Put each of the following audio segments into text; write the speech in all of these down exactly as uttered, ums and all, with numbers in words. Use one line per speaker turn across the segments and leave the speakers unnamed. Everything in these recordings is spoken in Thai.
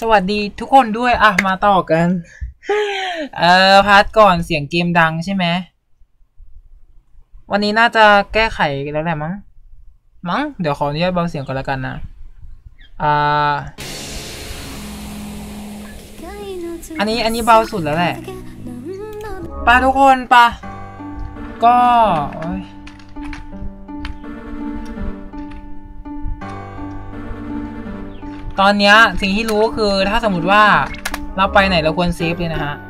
สวัสดีทุกคนด้วยอ่ะมาต่อกันเอ่อพาร์ทก่อนเสียงเกมดังใช่ไหมวันนี้น่าจะแก้ไขแล้วแหละมั้งมั้งเดี๋ยวขออนุญาตเบาเสียงก่อนละกันนะอ่าอันนี้อันนี้เบาสุดแล้วแหละปะทุกคนปะก็ตอนนี้สิ่งที่รู้ก็คือถ้าสมมติว่าเราไปไหนเราควรเซฟเลยนะฮะ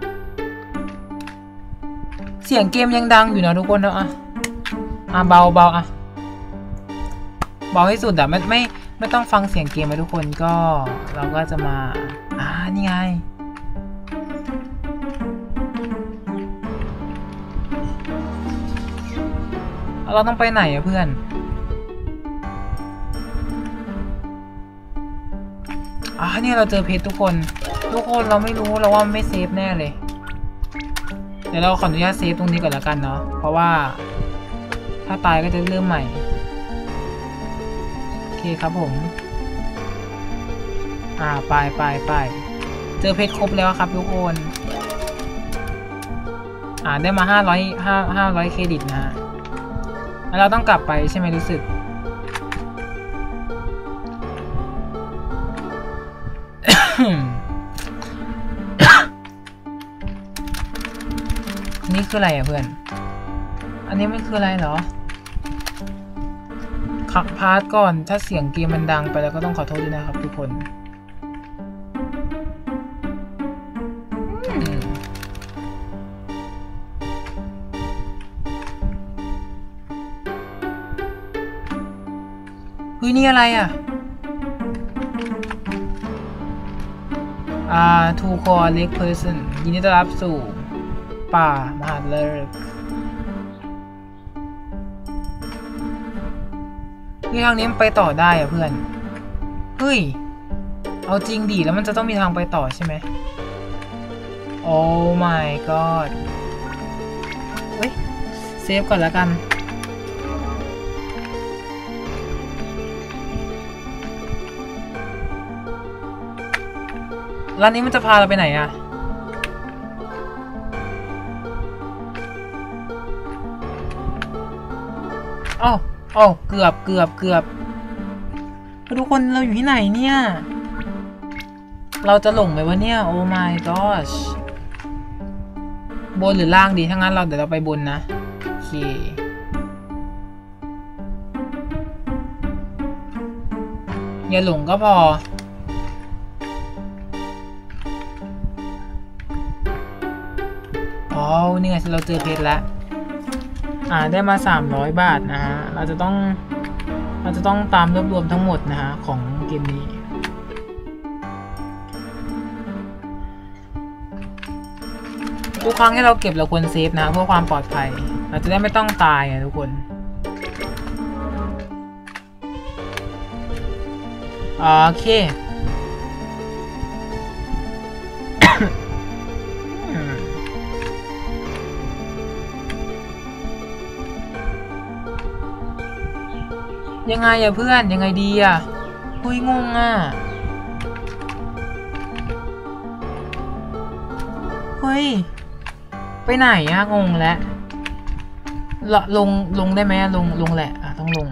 เสียงเกมยังดังอยู่นะทุกคนนะอ่ะอ่ะเบาเบาอ่ะเบาให้สุดอ่ะไม่ไม่ไม่ต้องฟังเสียงเกมไปทุกคนก็เราก็จะมาอ่านี่ไงเราต้องไปไหนอะเพื่อนอ่าเนี่ยเราเจอเพชรทุกคนทุกคนเราไม่รู้เราว่าไม่เซฟแน่เลยเดี๋ยวเราขออนุญาตเซฟตรงนี้ก่อนละกันเนาะเพราะว่าถ้าตายก็จะเริ่มใหม่โอเคครับผมอ่าไปไปไปเจอเพชรครบแล้วครับทุกคนอ่าได้มาห้าร้อยห้าห้าร้อยเครดิตนะฮะแล้วเราต้องกลับไปใช่ไหมรู้สึก นี่คืออะไรอ่ะเพื่อนอันนี้มันคืออะไรเหรอขับพาร์ทก่อนถ้าเสียงเกมมันดังไปแล้วก็ต้องขอโทษด้วยนะครับทุกคนเฮ้ยนี่อะไรอ่ะอ่า ทูคอเล็กเพอร์ซันยินดีต้อนรับสู่ป่ามหาเลิกที่ทางนี้มันไปต่อได้อ่ะเพื่อนเฮ้ยเอาจริงดิแล้วมันจะต้องมีทางไปต่อใช่ไหมโอ้ my god เฮ้ยเซฟก่อนแล้วกันร้านนี้มันจะพาเราไปไหนอะอ้าวอ้าวเกือบเกือบเกือบทุกคนเราอยู่ที่ไหนเนี่ยเราจะหลงไหมวะเนี่ยโอ้ my gosh บนหรือล่างดีถ้างั้นเราเดี๋ยวเราไปบนนะโอเคอย่าหลงก็พออ๋อนี่ไงเราเจอเพชรแล้วอ่าได้มาสามร้อยบาทนะฮะเราจะต้องเราจะต้องตามรวบรวมทั้งหมดนะฮะของเกมนี้ทุกครั้งที่เราเก็บเราควรเซฟนะเพื่อความปลอดภัยเราจะได้ไม่ต้องตายนะทุกคนโอเค ยังไงอะเพื่อนยังไงดีอะคุยงงอะเฮ้ยไปไหนอะงงแล้วลงลงได้ไหมลงลงแหละอะต้องลง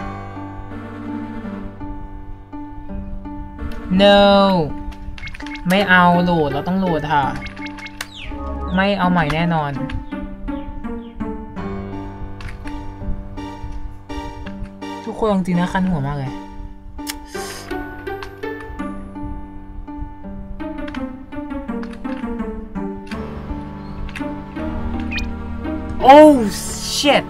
no ไม่เอาโหลดเราต้องโหลดค่ะไม่เอาใหม่แน่นอนทุกคนจริงๆนะคันหัวมากเลยโอ้ shit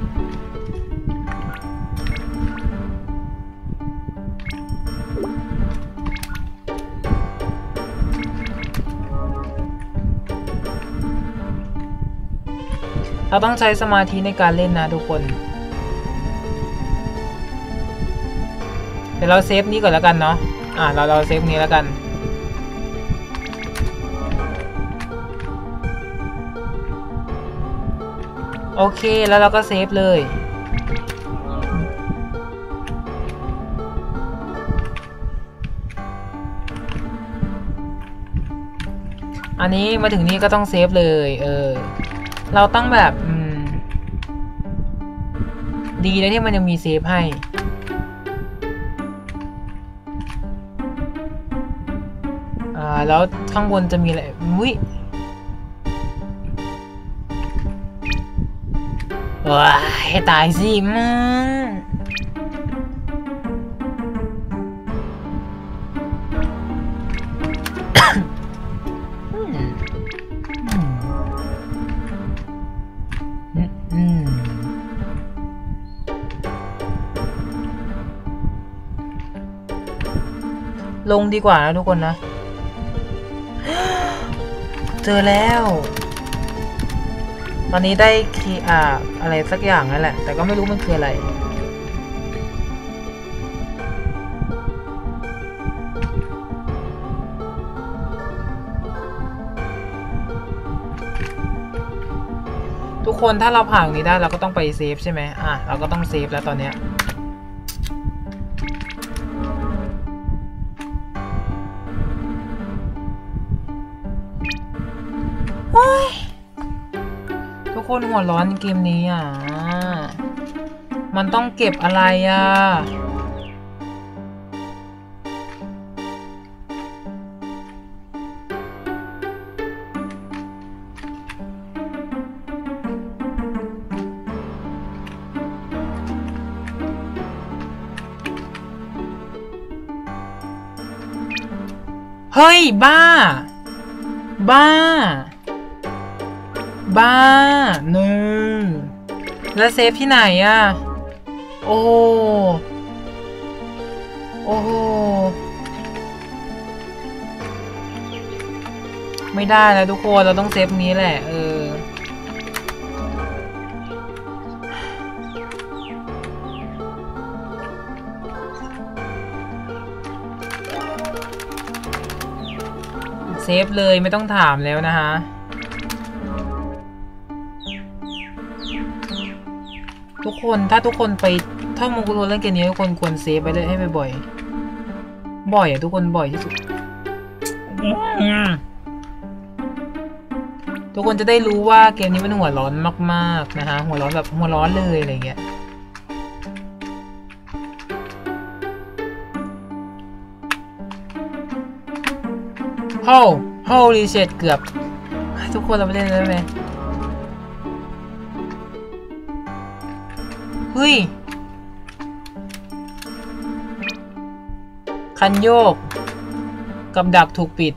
เราต้องใช้สมาธิในการเล่นนะทุกคนเดี๋ยวเราเซฟนี้ก่อนแล้วกันเนาะอ่าเราเราเซฟนี้แล้วกันโอเคแล้วเราก็เซฟเลยอันนี้มาถึงนี่ก็ต้องเซฟเลยเออเราต้องแบบอืมดีเลยที่มันยังมีเซฟให้อ่าแล้วข้างบนจะมีอะไรอุ้ยว้าให้ตายสิมึงลงดีกว่านะทุกคนนะเจอแล้วตอนนี้ได้คีย์อ่าอะไรสักอย่างนั่นแหละแต่ก็ไม่รู้มันคืออะไรทุกคนถ้าเราผ่านนี้ได้เราก็ต้องไปเซฟใช่ไหมอ่ะเราก็ต้องเซฟแล้วตอนเนี้ยทุกคนหัวร้อนเกมนี้อ่ะมันต้องเก็บอะไรอ่ะเฮ้ยบ้าบ้าบ้าหนึ่งแล้วเซฟที่ไหนอะโอ้โอ้ไม่ได้แล้วทุกคนเราต้องเซฟนี้แหละเออเซฟเลยไม่ต้องถามแล้วนะฮะทุกคนถ้าทุกคนไปถ้าโมกุโรเล่นเกมนี้ทุกคนควรเซฟไปเลยให้บ่อยๆบ่อยอ่ะทุกคนบ่อยที่สุดทุกคนจะได้รู้ว่าเกมนี้มันหัวร้อนมากๆนะฮะหัวร้อนแบบหัวร้อนเลยอะไรเงี้ยโฮ้โฮ้รีเซ็ตเกือบทุกคนเราไปเล่นได้ไหมเฮ้ยคันโยกกับดักถูกปิด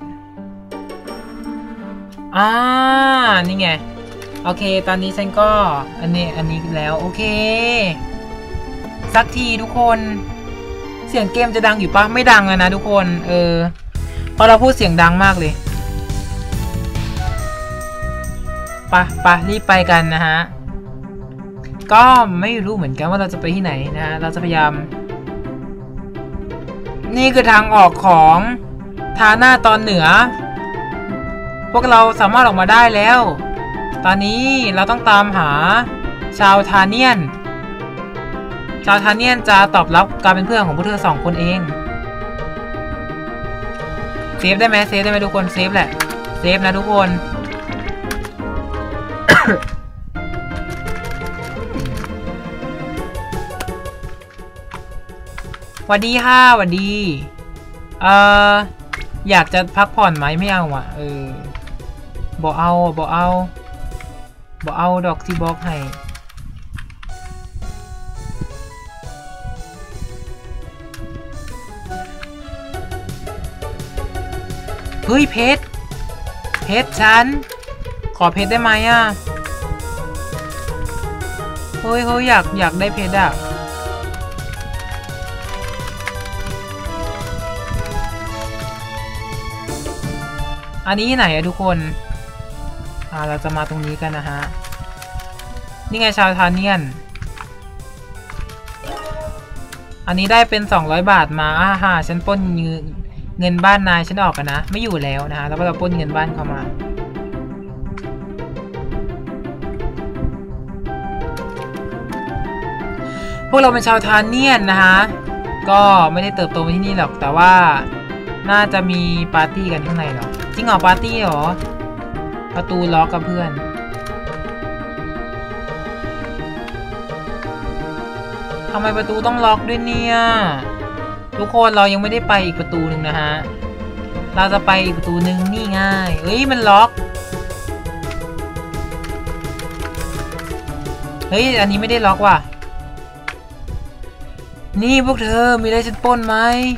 อ่านี่ไงโอเคตอนนี้ฉันก็อันนี้อันนี้แล้วโอเคสักทีทุกคนเสียงเกมจะดังอยู่ปะไม่ดังอะนะทุกคนเออเพราะเราพูดเสียงดังมากเลยปะปะรีบไปกันนะฮะก็ไม่รู้เหมือนกันว่าเราจะไปที่ไหนนะฮะเราจะพยายามนี่คือทางออกของทาหน้าตอนเหนือพวกเราสามารถออกมาได้แล้วตอนนี้เราต้องตามหาชาวทาเนียนชาวทาเนียนจะตอบรับการเป็นเพื่อนของพวกเธอสองคนเองเซฟได้ไหมเซฟได้ไหมทุกคนเซฟแหละเซฟนะทุกคนสวัสดีค่ะสวัสดีเอ่ออยากจะพักผ่อนไหมไม่เอาอ่ะเออบอกเอาบอกเอาบอกเอาดอกที่บอกให้เฮ้ยเพชรเพชรฉันขอเพชรได้ไหมอ่ะเฮ้ยเฮ้ยอยากอยากได้เพชรอ่ะอันนี้ไหนอะทุกคนอ่าเราจะมาตรงนี้กันนะฮะนี่ไงชาวทาเนียนอันนี้ได้เป็นสองร้อยบาทมาอ่าฮ่าฉันปล้นเงินเงินบ้านนายฉันออกกันนะไม่อยู่แล้วนะฮะแล้วก็เราปล้นเงินบ้านเข้ามาพวกเราเป็นชาวทาเนียนนะฮะก็ไม่ได้เติบโตมาที่นี่หรอกแต่ว่าน่าจะมีปาร์ตี้กันข้างในหรอกจจริงเหรอปาร์ตี้เหรอประตูล็อกกับเพื่อนทำไมประตูต้องล็อกด้วยเนี่ยทุกคนเรายังไม่ได้ไปอีกประตูหนึ่งนะฮะเราจะไปอีกประตูหนึ่งนี่ง่ายเฮ้ยมันล็อกเฮ้ยอันนี้ไม่ได้ล็อกว่ะนี่พวกเธอมีอะไรฉันปล้นไหม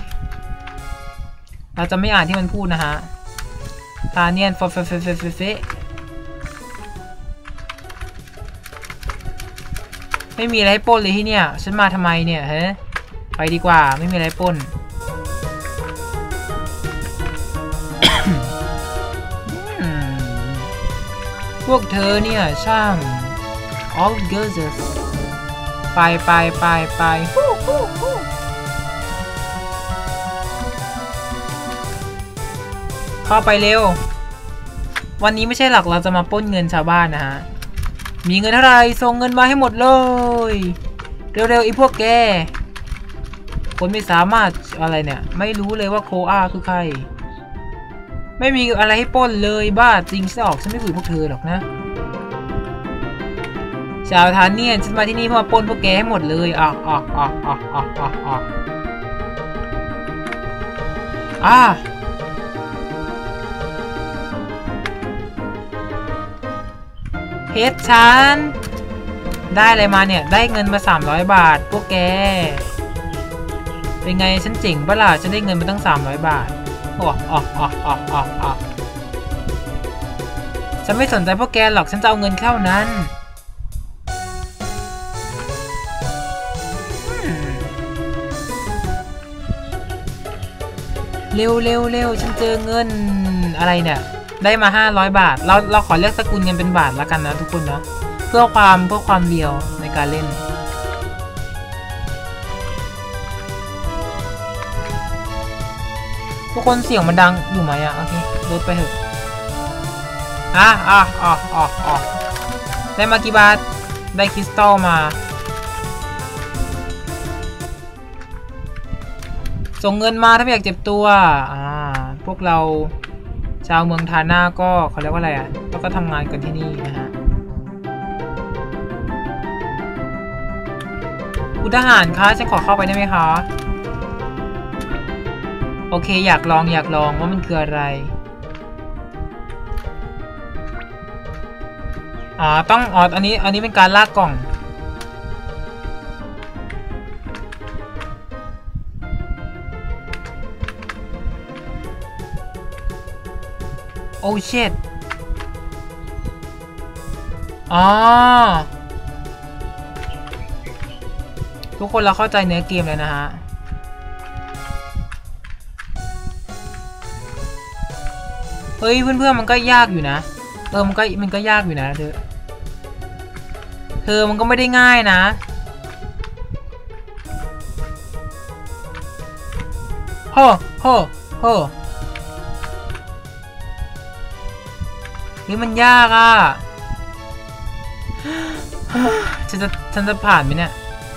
เราจะไม่อ่านที่มันพูดนะฮะทาเนียนฟอเฟเฟเฟเฟเฟไม่มีอะไรให้ปล้นเลยที่เนี่ยฉันมาทำไมเนี่ยฮะไปดีกว่าไม่มีอะไรปล้น พวกเธอเนี่ยช่าง all girls ไปไปไปไปเข้าไปเร็ววันนี้ไม่ใช่หลักเราจะมาปล้นเงินชาวบ้านนะฮะมีเงินเท่าไรส่งเงินมาให้หมดเลยเร็วๆไอ้พวกแกคนไม่สามารถอะไรเนี่ยไม่รู้เลยว่าโคอาคือใครไม่มีอะไรให้ปล้นเลยบ้าจริงซะออกฉันไม่คุยพวกเธอหรอกนะชาวทานเนี่ยฉันมาที่นี่เพื่อมาปล้นพวกแกให้หมดเลยอ่ะอ่ะอ่ะอ่ะอ่ะอ่ะอ่ะอ่ะเพชรฉันได้อะไรมาเนี่ยได้เงินมาสามร้อยบาทพวกแกเป็นไงฉันเจ๋งปะล่ะฉันได้เงินมาตั้งสามร้อยบาทอ๋ออ๋ออ๋ออ๋ออ๋อฉันไม่สนใจพวกแกหรอกฉันจะเอาเงินเท่านั้นเร็วเร็วเร็วฉันเจอเงินอะไรเนี่ยได้มาห้าร้อยบาทเราเราขอเลือกสกุลเงินเป็นบาทแล้วกันนะทุกคนเนาะเพื่อความเพื่อความเรียวในการเล่นทุกคนเสียงมันดังอยู่ไหมอะโอเคลดไปเถอะอ่ะอ่ะอ่ะอ่ะอ่ะได้มากี่บาทได้คริสตัลมาส่งเงินมาถ้าไม่อยากเจ็บตัวอ่าพวกเราชาวเมืองทาน่าก็เขาเรียกว่าอะไรอ่ะแล้วก็ทำงานกันที่นี่นะฮะคุณทหารคะฉันขอเข้าไปได้ไหมคะโอเคอยากลองอยากลองว่ามันคืออะไรอ๋อต้องอ๋ออันนี้อันนี้เป็นการลากกล่องโอ้เชิดอ๋อทุกคนเราเข้าใจเนื้อเกมเลยนะฮะเฮ้ยเพื่อนๆมันก็ยากอยู่นะเออมันก็มันก็ยากอยู่นะเธอเธอมันก็ไม่ได้ง่ายนะโฮ่โฮ่โฮ่นี่มันยากอ่ะฉันจะฉันจะผ่านไหมเนี่ย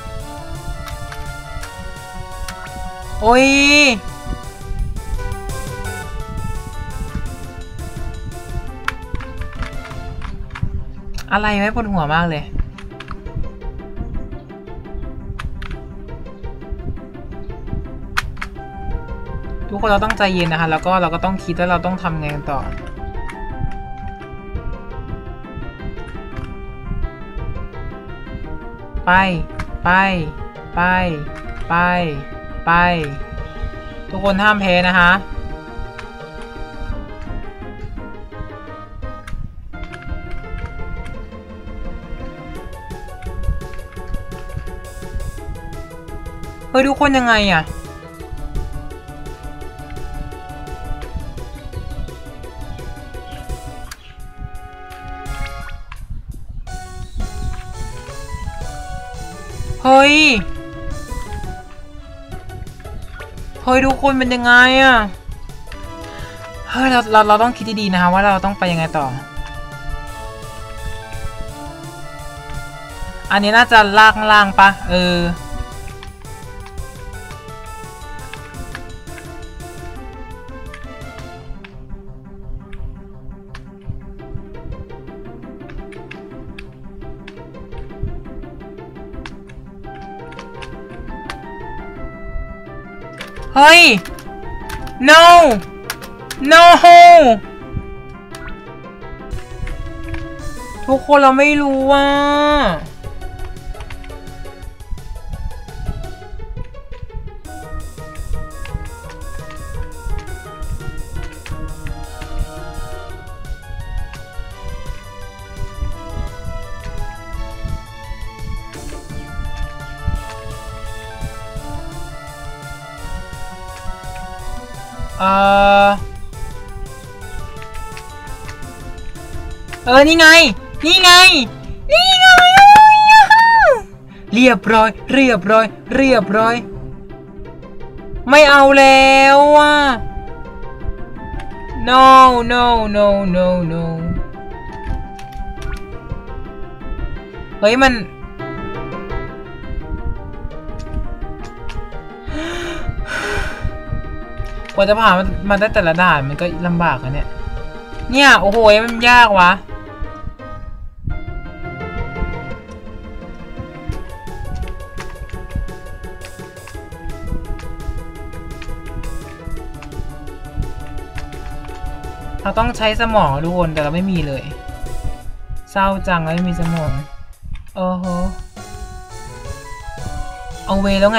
โอ้ยอะไรไว้บนหัวมากเลยทุกคนเราต้องใจเย็นนะคะแล้วก็เราก็ต้องคิดว่าเราต้องทำไงกันต่อไปไปไปไปไปทุกคนห้ามแพ้นะคะเฮ้ยทุกคนยังไงอ่ะเฮ้ยเฮ้ยทุกคนเป็นยังไงอ่ะเฮ้ยเราเราเราต้องคิดดีๆนะคะว่าเราต้องไปยังไงต่ออันนี้น่าจะลากล่างปะเออเฮ้ย no no ทุกคนเราไม่รู้ว่าเออเออนี่ไงนี่ไงนี่ไงเรียบร้อยเรียบร้อยเรียบร้อยไม่เอาแล้วอ่ะ no no no no no เฮ้ยมันกว่าจะผ่านมันได้แต่ละด่านมันก็ลำบากอะเนี่ยเนี่ยโอ้โหมันยากวะเราต้องใช้สมองทุกคนแต่เราไม่มีเลยเศร้าจังแล้วไม่มีสมองโอ้โหเอาเวแล้วไง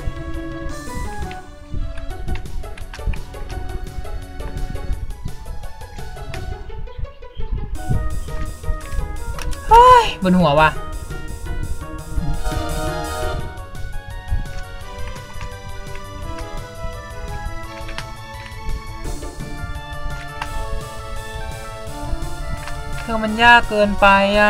บนหัวว่ะเธอมันยากเกินไปอ่ะ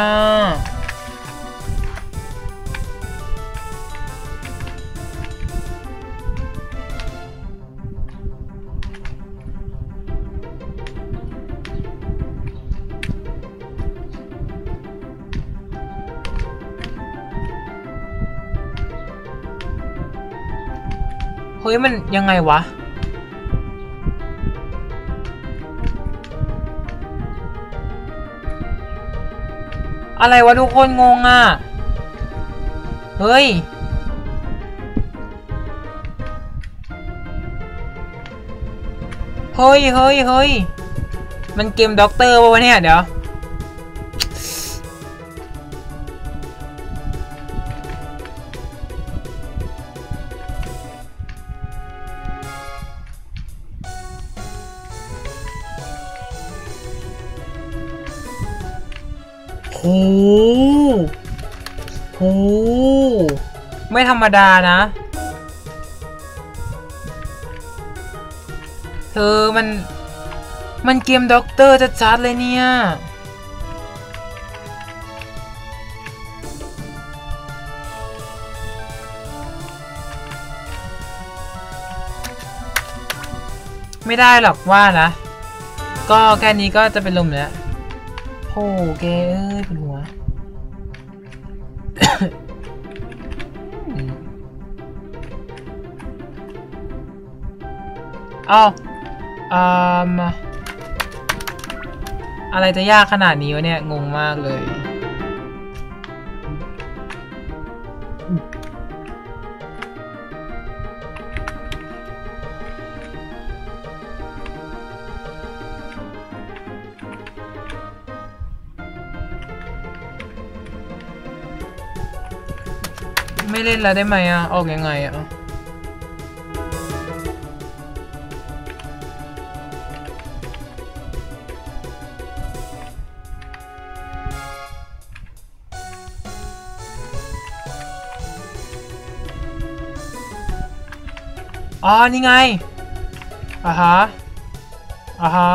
เฮ้ยมันยังไงวะอะไรวะทุกคนงงอ่ะเฮ้ยเฮ้ยเฮ้ยเฮ้ยมันเกมด็อกเตอร์ป่ะวะเนี่ยเดี๋ยวโอ้โหไม่ธรรมดานะเธอมันมันเกมด็อกเตอร์จะจัดเลยเนี่ยไม่ได้หรอกว่านะก็แค่นี้ก็จะเป็นลมแล้วโอ้แกเอ้ยเป็นหัวอ้าวอืมอะไรจะยากขนาดนี้วะเนี่ยงงมากเลยไม่เล่นแล้วได้ไหมอ่ะออกยังไงอ่ะอ๋อนี่ไงอ่าฮะอ่าฮะ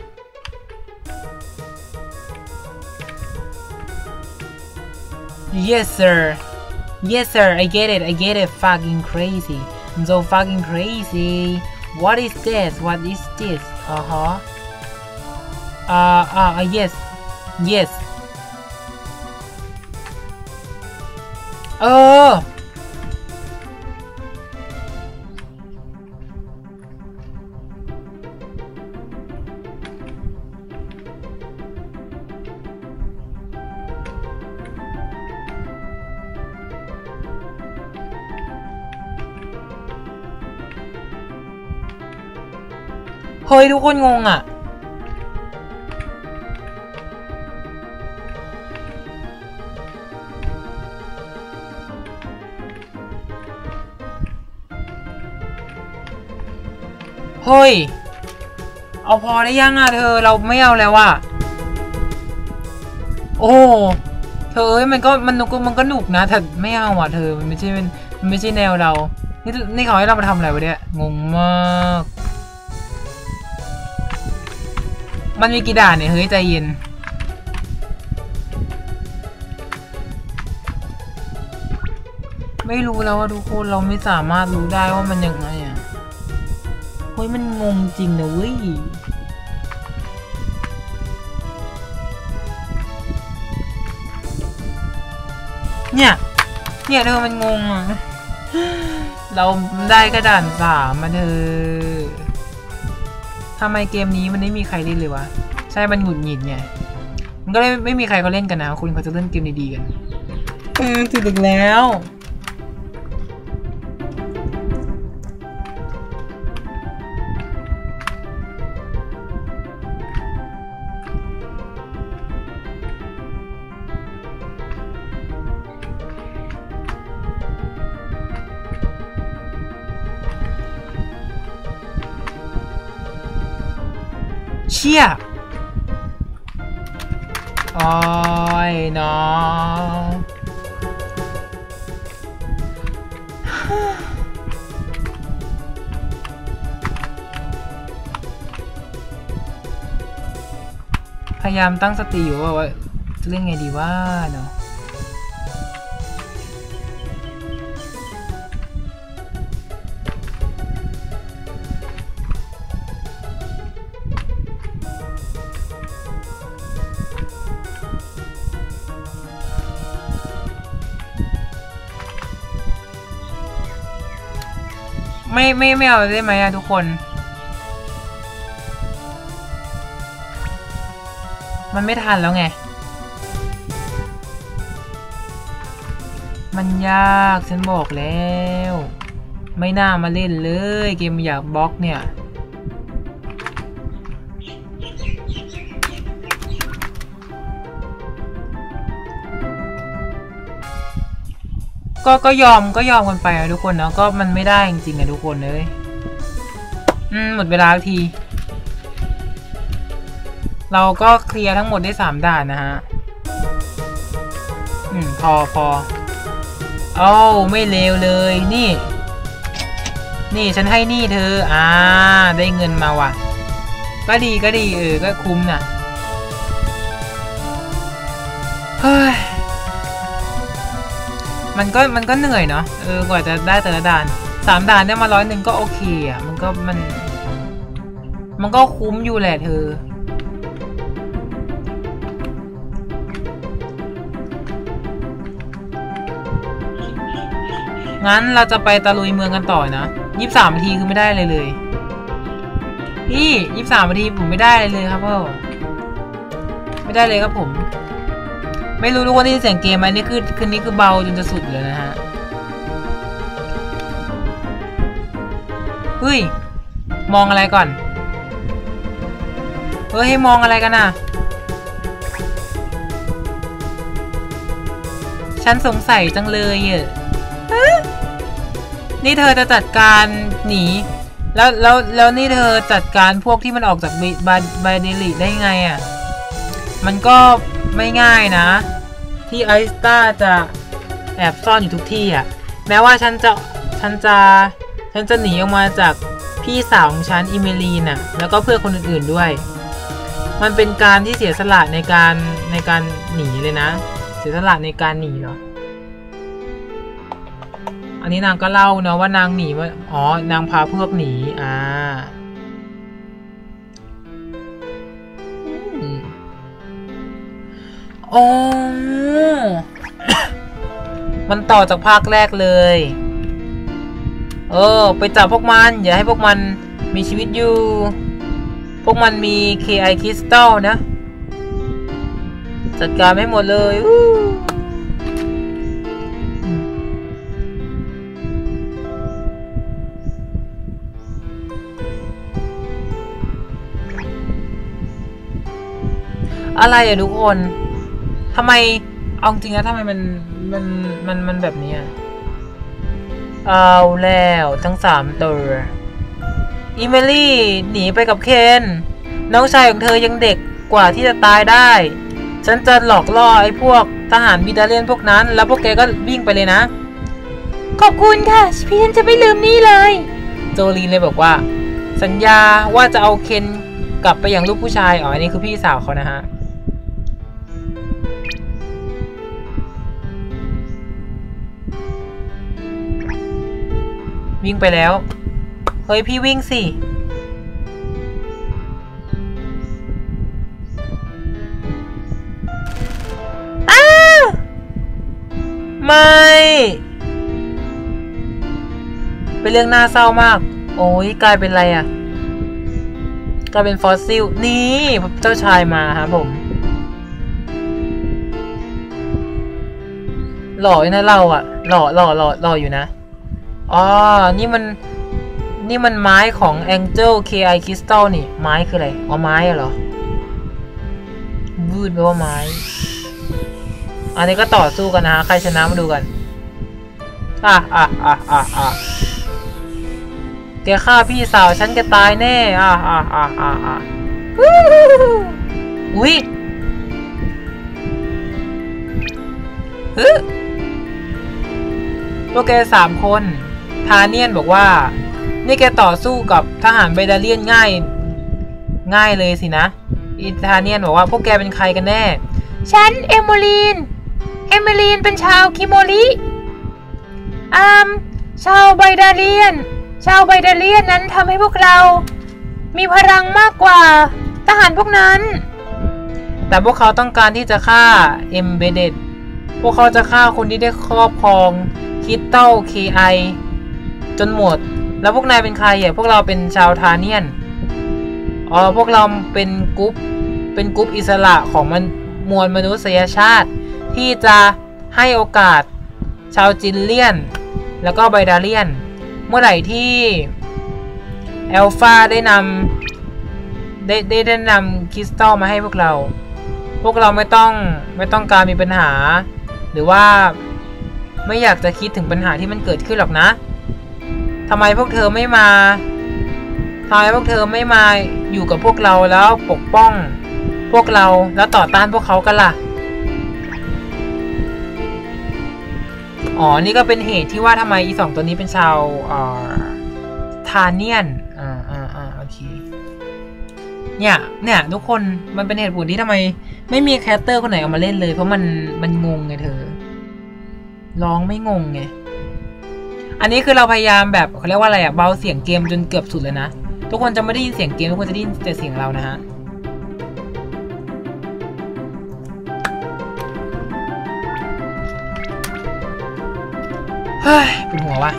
yes sir yes sir I get it I get it fucking crazy I'm so fucking crazy what is this what is this uh huh uh uh yes yes เออเฮ้ยทุกคนงงอ่ะเฮ้ยเอาพอได้ยังอ่ะเธอเราไม่เอาแล้วอ่ะโอ้เธอมันก็มันก็มันก็หนุกนะแต่ไม่เอาอ่ะเธอมันไม่ใช่มันไม่ใช่แนวเรานี่นี่เขาให้เรามาทำอะไรวะเนี่ยงงมากมันมีกี่ด่านเนี่ยเฮ้ยใจเย็นไม่รู้แล้วว่าทุกคนเราไม่สามารถรู้ได้ว่ามันยังไงอ่ะเฮ้ยมันงงจริงนะเว้ยเนี่ยเนี่ยเธอมันงงอ่ะเราได้กระดานสามมาเธอทำไมเกมนี้มันไม่มีใครเล่นเลยวะใช่มันหงุดหงิดไงมันก็เลยไม่มีใครเขาเล่นกันนะคุณเขาจะเล่นเกมดีๆกันเออถึงอีกแล้วเชี่ยโอ้ยน้องพยายามตั้งสติอยู่ว่าจะเล่นไงดีว่าเนาะไม่ไม่ไม่เอาได้ไหมอะทุกคนมันไม่ทันแล้วไงมันยากฉันบอกแล้วไม่น่ามาเล่นเลยเกมอยากบล็อกเนี่ยก็ก็ยอมก็ยอมกันไปอะทุกคนเนาะก็มันไม่ได้จริงๆอะทุกคนเลยอืมหมดเวลาทีเราก็เคลียร์ทั้งหมดได้สามด่านนะฮะอืมพอพอโอ้ไม่เลวเลยนี่นี่ฉันให้นี่เธออ่าได้เงินมาว่ะก็ดีก็ดีเออก็คุ้มน่ะเฮ้ยมันก็มันก็เหนื่อยเนาะเออกว่าจะได้แต่ละด่านสามด่านได้มาร้อยหนึ่งก็โอเคอ่ะมันก็มันมันก็คุ้มอยู่แหละเธองั้นเราจะไปตะลุยเมืองกันต่อนะยี่สิบสามนาทีคือไม่ได้เลยเลยพี่ยี่สิบสามนาทีผมไม่ได้เลยครับพ่อไม่ได้เลยครับผมไม่รู้ทุกคนได้ยินเสียงเกมไหมนี่คือคืนนี้คือเบาจนจะสุดเลยนะฮะเฮ้ยมองอะไรก่อนเฮ้ยให้มองอะไรกันน่ะฉันสงสัยจังเลยอ่ะนี่เธอจะจัดการหนีแล้วแล้วแล้วนี่เธอจัดการพวกที่มันออกจากบาบาเดลิได้ไงอ่ะมันก็ไม่ง่ายนะที่ไอสตาจะแอบซ่อนอยู่ทุกที่อ่ะแม้ว่าฉันจะฉันจะฉันจะหนีออกมาจากพี่สาวของฉันอิเมลีนอ่ะแล้วก็เพื่อนคนอื่นๆด้วยมันเป็นการที่เสียสละในการในการหนีเลยนะเสียสละในการหนีเหรออันนี้นางก็เล่าเนาะว่านางหนีว่าอ๋อนางพาพวกหนีอ่าโอ้มันต่อจากภาคแรกเลยเออไปจับพวกมันอย่าให้พวกมันมีชีวิตอยู่พวกมันมี เค ไอ Crystal นะจัดการให้หมดเลยอะไรอะทุกคนทำไมเอาจริงนะทำไมมันมันมันมันแบบนี้เอาแล้วทั้งสามตัวอีเมลี่หนีไปกับเคนน้องชายของเธอยังเด็กกว่าที่จะตายได้ฉันจะหลอกล่อไอ้พวกทหารบิดาเลียนพวกนั้นแล้วพวกแกก็วิ่งไปเลยนะขอบคุณค่ะพี่ฉันจะไม่ลืมนี่เลยโจลีนเลยบอกว่าสัญญาว่าจะเอาเคนกลับไปอย่างลูกผู้ชายอ๋ออันนี้คือพี่สาวเขานะฮะวิ่งไปแล้วเฮ้ยพี่วิ่งสิอ้าไม่เป็นเรื่องน่าเศร้ามากโอ้ยกลายเป็นอะไรอ่ะกลายเป็นฟอสซิลนี่เจ้าชายมาครับผมหล่อนะเราอ่ะหล่อหล่อหล่อหล่ออยู่นะอ๋อนี่มันนี่มันไม้ของ Angel เค ไอ Crystal นี่ไม้คืออะไรอ๋อไม้เหรอวืดแปลว่าไม้อันนี้ก็ต่อสู้กันนะใครชนะมาดูกันอ่ะอ่ะอ่ะอ่ะอ่ะแกฆ่าพี่สาวฉันแกตายแน่อ่ะอ่ะอ่ะอ่ะอ่ะอุ้ยฮึพวกแกสามคนทาเนียนบอกว่านี่แกต่อสู้กับทหารเบดาเลียนง่ายง่ายเลยสินะอีทาเนียนบอกว่าพวกแกเป็นใครกันแน่ฉันเอมิลีนเอมิลีนเป็นชาวคิโมริอืมชาวไบดาเลียนชาวไบดาเลียนนั้นทำให้พวกเรามีพลังมากกว่าทหารพวกนั้นแต่พวกเขาต้องการที่จะฆ่า Embedded พวกเขาจะฆ่าคนที่ได้ครอบครอง Crystal เค ไอ จนหมดแล้วพวกนายเป็นใครอ่ะพวกเราเป็นชาวทาเนียนอ๋อพวกเราเป็นกรุ๊ปเป็นกรุ๊ปอิสระของมันมวลมนุษยชาติที่จะให้โอกาสชาวจินเลียนแล้วก็ไบดาเลียนเมื่อไหร่ที่แอลฟาได้นำได้ได้ได้นำคริสตัลมาให้พวกเราพวกเราไม่ต้องไม่ต้องการมีปัญหาหรือว่าไม่อยากจะคิดถึงปัญหาที่มันเกิดขึ้นหรอกนะทำไมพวกเธอไม่มาทำไมพวกเธอไม่มาอยู่กับพวกเราแล้วปกป้องพวกเราแล้วต่อต้านพวกเขากันล่ะอ๋อนี่ก็เป็นเหตุที่ว่าทำไมอีสองตัวนี้เป็นชาวอ่าทาเนียนอ่าอ่าอ่าโอเคเนี่ยเนี่ยทุกคนมันเป็นเหตุผลที่ทำไมไม่มีแคสเตอร์คนไหนเอามาเล่นเลยเพราะมันมันงงไงเธอร้องไม่งงไงอันนี้คือเราพยายามแบบเขาเรียกว่าอะไรอะเบาเสียงเกมจนเกือบสุดเลยนะทุกคนจะไม่ได้ยินเสียงเกมทุกคนจะได้ยินแต่เสียงเรานะฮะเฮ้ยปวดหัวว่ะ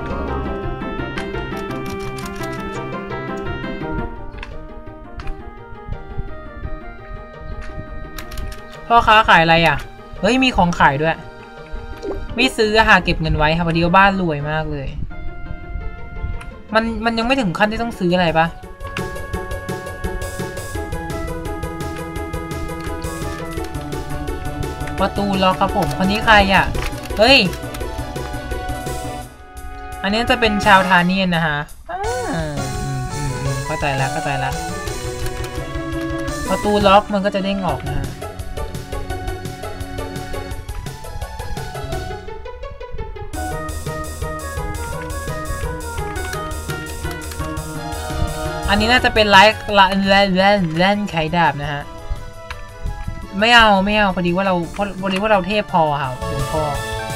พ่อค้าขายอะไรอ่ะเฮ้ยมีของขายด้วยไม่ซื้อหาเก็บเงินไว้ค่ะพอดีว่าบ้านรวยมากเลยมันมันยังไม่ถึงขั้นที่ต้องซื้ออะไรปะประตูล็อกครับผมคนนี้ใครอ่ะเฮ้ยอันนี้จะเป็นชาวทาเนียนนะฮะอ่าอืมอืมอืมเข้าใจแล้วเข้าใจแล้วประตูล็อกมันก็จะเด้งออกนะฮะอันนี้น่าจะเป็นไลฟ์แลนแลนแลนแลนไขดาบนะฮะไม่เอาไม่เอาพอดีว่าเราพอดีว่าเราเทพพอค่ะหลวงพ่อ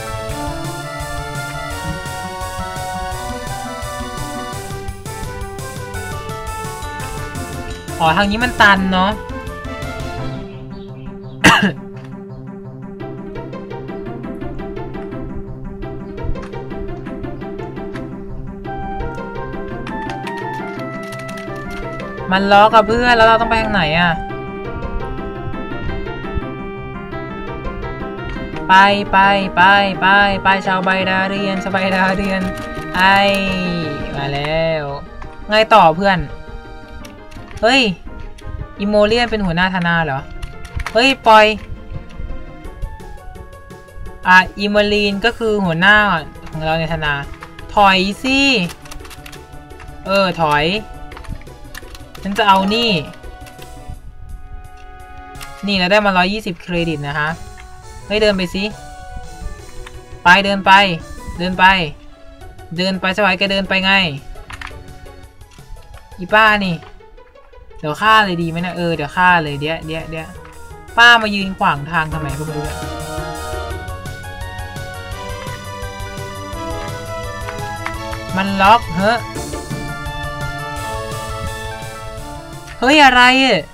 อ๋อทางนี้มันตันเนาะ มันล็อกกับเพื่อนแล้วเราต้องไปทางไหนอ่ะไปไปไปไปไปชาวใบดาเรียนชาวใบดาเรียนไอมาแล้วไงต่อเพื่อนเฮ้ยอิโมเลียนเป็นหัวหน้าธนาเหรอเฮ้ยปล่อยอ่ะอิมารีนก็คือหัวหน้าของเราในธนาถอยสิเออถอยฉันจะเอานี่นี่เราได้มาหนึ่งร้อยยี่สิบเครดิตนะคะเฮ้ยเดินไปสิไปเดินไปเดินไปเดินไปสบายแกเดินไปไงอีป้านี่เดี๋ยวฆ่าเลยดีไหมนะเออเดี๋ยวฆ่าเลยเดี๋ยวเดี๋ยวเดี๋ยวป้ามายืนขวางทางทำไมก็ไม่รู้มันล็อกเฮ้เฮ้ยอะไรอ่ะ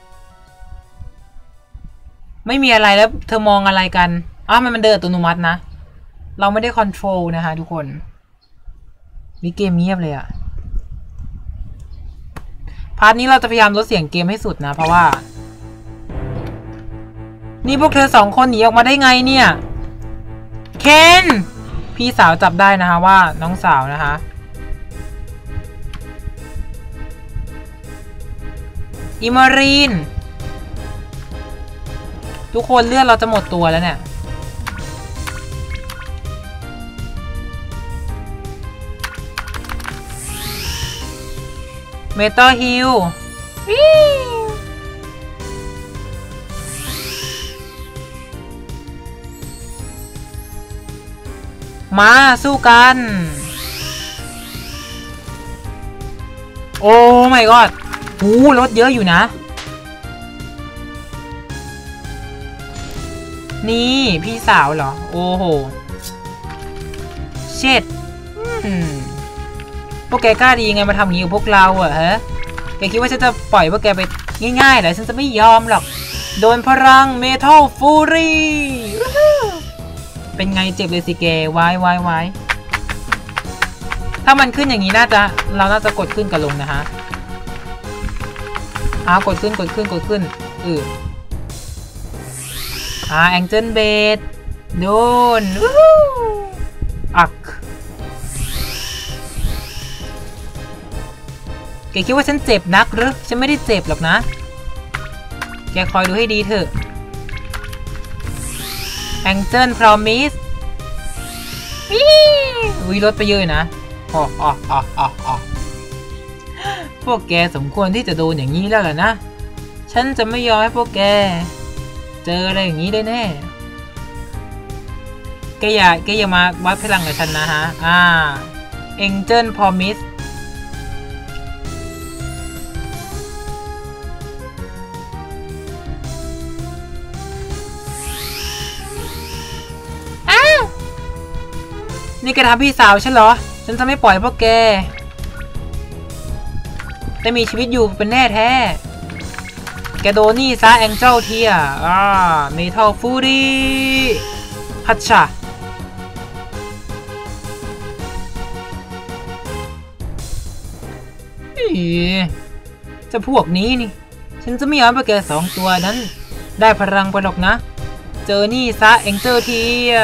ไม่มีอะไรแล้วเธอมองอะไรกันอ้าวมันมันเดินอัตโนมัตินะเราไม่ได้คอนโทรลนะคะทุกคนมีเกมเงียบเลยอะพาร์ทนี้เราจะพยายามลดเสียงเกมให้สุดนะเพราะว่านี่พวกเธอสองคนหนีออกมาได้ไงเนี่ยเคนพี่สาวจับได้นะคะว่าน้องสาวนะคะอิมารีนทุกคนเลือดเราจะหมดตัวแล้วเนี่ยเมทัลฮิลมาสู้กันโอ้ my god หูรถเยอะอยู่นะนี่พี่สาวเหรอโอ้โหเช็ดพวกแกกล้าดียังไงมาทำอย่างนี้กับพวกเราอะฮะแกคิดว่าฉันจะปล่อยพวกแกไปง่ายๆเหรอฉันจะไม่ยอมหรอกโดนพลังเมทัลฟูรี่เป็นไงเจ็บเลยสิแกวายวายวายถ้ามันขึ้นอย่างนี้น่าจะเราน่าจะกดขึ้นกับลงนะฮะอ้าวกดขึ้นกดขึ้นกดขึ้นเอออ่าแองเจิลเบดโดนอักแกคิดว่าฉันเจ็บนักหรือฉันไม่ได้เจ็บหรอกนะแกคอยดูให้ดีเถอะแองเจิลพรอมิสอุ้ยลดไปเยอะนะอ๋ออ๋ออ๋ออ๋อพวกแกสมควรที่จะโดนอย่างนี้แล้วแหละนะฉันจะไม่ยอมให้พวกแกเจออะไรอย่างนี้ได้แน่แกอย่าแกอย่ามาวัดพลังกับฉันนะฮะอ่าแองเจิลพรอมิสนี่แกทำพี่สาวฉันเหรอฉันจะไม่ปล่อยพวกแกแต่มีชีวิตอยู่เป็นแน่แท้แกโดนนี่ซะแองเจิลเทียอ่าเมทัลฟูรี่ฮัตชาจะพวกนี้นี่ฉันจะไม่ยอมให้พวกแกสองตัวนั้นได้พลังไปหรอกนะเจอนี่ซะแองเจิลเทีย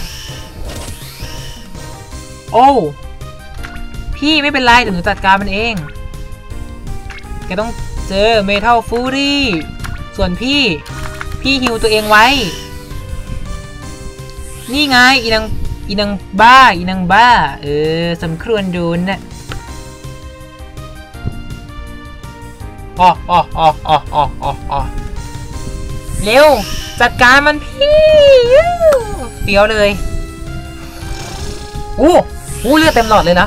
โอ้พี่ไม่เป็นไรเดี๋ยวหนูจัดการมันเองแกต้องเจอเมทัลฟูรี่ส่วนพี่พี่ฮิวตัวเองไว้นี่ไงอีนางอีนางบ้าอีนางบ้าเออสมควรโดนนะอ๋ออ๋ออ๋ออ๋ออ๋ออ๋อเร็วจัดการมันพี่เฟี้ยวเลยโอ้โหเลือดเต็มหลอดเลยนะ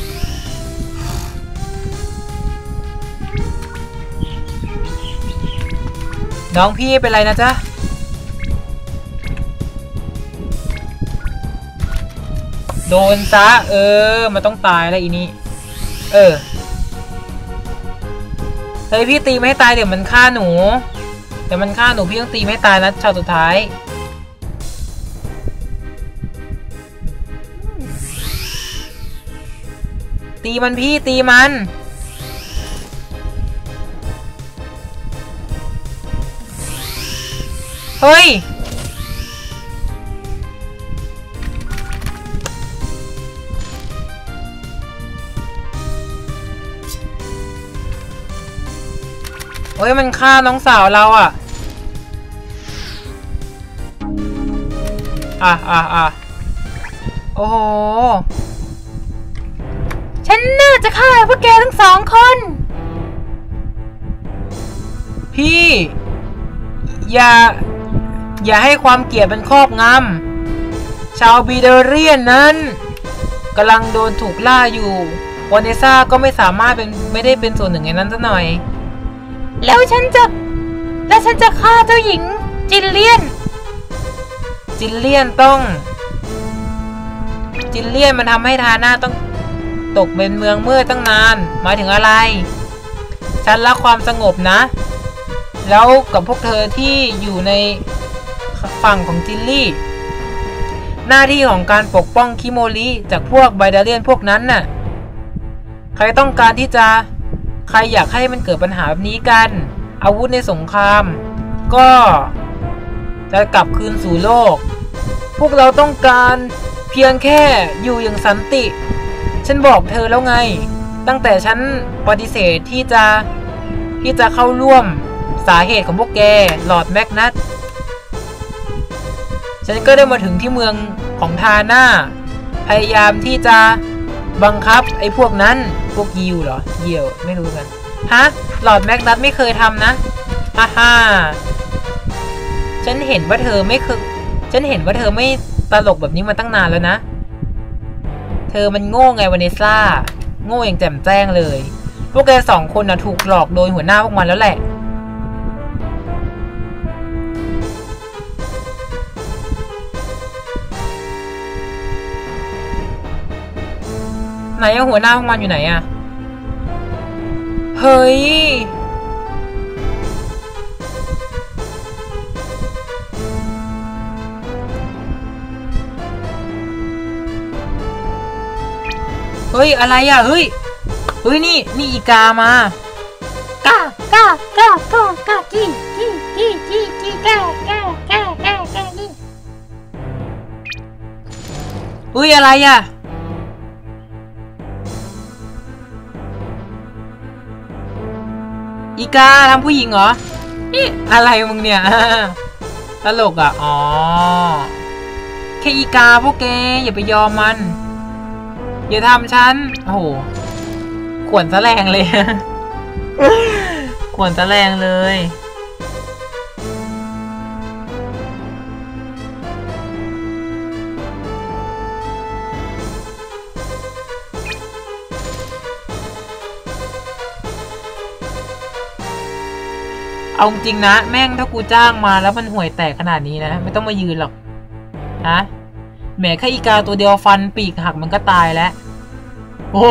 น้องพี่เป็นไรนะจ๊ะโดนซะเออมันต้องตายแล้วอีนี่เออเฮ้ยพี่ตีไม่ให้ตายเดี๋ยวมันฆ่าหนูเดี๋ยวมันฆ่าหนูพี่ต้องตีไม่ให้ตายนะช็อตสุดท้ายตีมันพี่ตีมันเฮ้ยเฮ้ยมันฆ่าน้องสาวเราอ่ะอ่ะอ่ะอ่ะโอ้โหฉันน่าจะฆ่าพวกแกทั้งสองคนพี่อย่าอย่าให้ความเกลียดเป็นครอบงำชาวบีเดเรียนนั้นกำลังโดนถูกล่าอยู่วาเนซ่าก็ไม่สามารถเป็นไม่ได้เป็นส่วนหนึ่งในนั้นซะหน่อยแล้วฉันจะแล้วฉันจะฆ่าเจ้าหญิงจิลเลียนจิลเลียนต้องจิลเลียนมันทำให้ทาน่าต้องตกเป็นเมืองมืดตั้งนานหมายถึงอะไรฉันรักความสงบนะแล้วกับพวกเธอที่อยู่ในฝั่งของจิลลี่หน้าที่ของการปกป้องคิโมริจากพวกไบดาเลียนพวกนั้นน่ะใครต้องการที่จะใครอยากให้มันเกิดปัญหาแบบนี้กันอาวุธในสงครามก็จะกลับคืนสู่โลกพวกเราต้องการเพียงแค่อยู่อย่างสันติฉันบอกเธอแล้วไงตั้งแต่ฉันปฏิเสธที่จะที่จะเข้าร่วมสาเหตุของพวกแกลอร์ดแมกนัสฉันก็ได้มาถึงที่เมืองของทาน่าพยายามที่จะบังคับไอ้พวกนั้นพวกยิวเหรอเยี่ยวไม่รู้กันฮะลอร์ดแมกนัสไม่เคยทำนะฮ่าฮ่าฉันเห็นว่าเธอไม่เคยฉันเห็นว่าเธอไม่ตลกแบบนี้มาตั้งนานแล้วนะเธอมันโง่ไงวาเนซ่าโง่อย่างแจ่มแจ้งเลยพวกแกสองคนนะถูกหลอกโดยหัวหน้าพวกมันแล้วแหละไหนอะหัวหน้าพวกมันอยู่ไหนอะเฮ้ยเฮ้ยอะไรอะเฮ้ยเฮ้ยนี่นี่อีกามากากากากากากี้กี้กี้กี้กี้กากากากากากี้เฮ้ยอะไรอะอีกาทำผู้หญิงเหรอนี่อะไรมึงเนี่ยตลกอ่ะอ๋อแค่อีกาพวกแกอย่าไปยอมมันอย่าทำฉันโอ้โหขวนซะแรงเลยขวนซะแรงเลยเอาจริงนะแม่งถ้ากูจ้างมาแล้วมันห่วยแตกขนาดนี้นะไม่ต้องมายืนหรอกฮะแหมแค่อีกาตัวเดียวฟันปีกหักมันก็ตายแล้วโอ้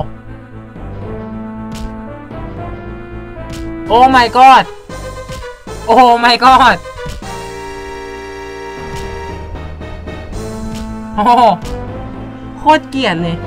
โอ้ my god โอ้ my god โอ้โคตรเกลียดเลย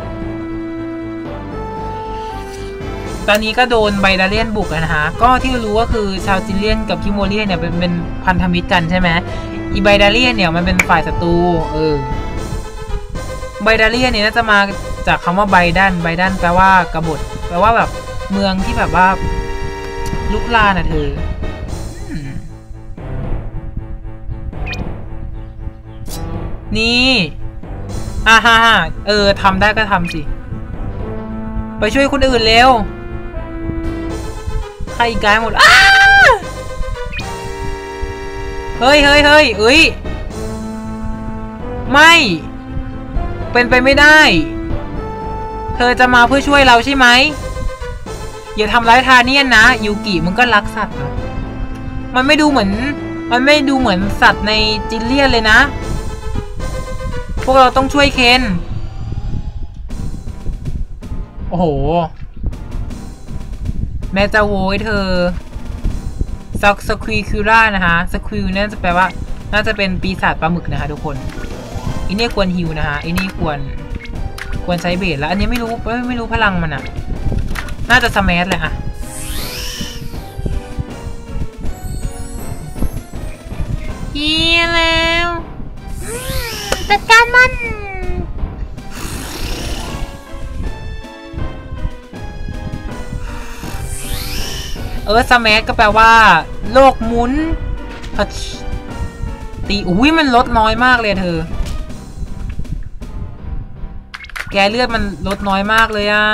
ตอนนี้ก็โดนไบดาเลียนบุกนะฮะก็ที่รู้ก็คือชาวจิเลียนกับคิโมเลียนเนี่ยเป็นเป็นพันธมิตรกันใช่ไหมอีไบดาเลียนเนี่ยมันเป็นฝ่ายศัตรูเออไบดาเลียนเนี่ยน่าจะมาจากคำว่าไบดันไบดันแปลว่ากบฏแปลว่าแบบเมืองที่แบบว่าลุกลานอ่ะเธอนี่อ่าฮ่าฮ่าเออทำได้ก็ทำสิไปช่วยคนอื่นเร็วใครอีกายหมดอ้าเฮ้ยเฮ้ยเฮ้ยเอ้ยไม่เป็นไปไม่ได้เธอจะมาเพื่อช่วยเราใช่ไหมอย่าทำร้ายทาเนียนนะยูกิมันก็รักสัตว์นะมันไม่ดูเหมือนมันไม่ดูเหมือนสัตว์ในจิลเลียนเลยนะพวกเราต้องช่วยเคนโอ้โหแม่จะโวยเธอซักสควีคิวร่านะคะสควิวน่าจะแปลว่าน่าจะเป็นปีศาจปลาหมึกนะคะทุกคนอันนี้ควรฮิวนะคะอันนี้ควรควรใช้เบสแล้วอันนี้ไม่รู้ไม่ไม่รู้พลังมันอะน่าจะสแมัชเลยอะเฮียแล้วจัดการมันเออสแมัชก็แปลว่าโลกหมุนตีอุ้ยมันลดน้อยมากเลยเธอแกเลือดมันลดน้อยมากเลยอ่ะ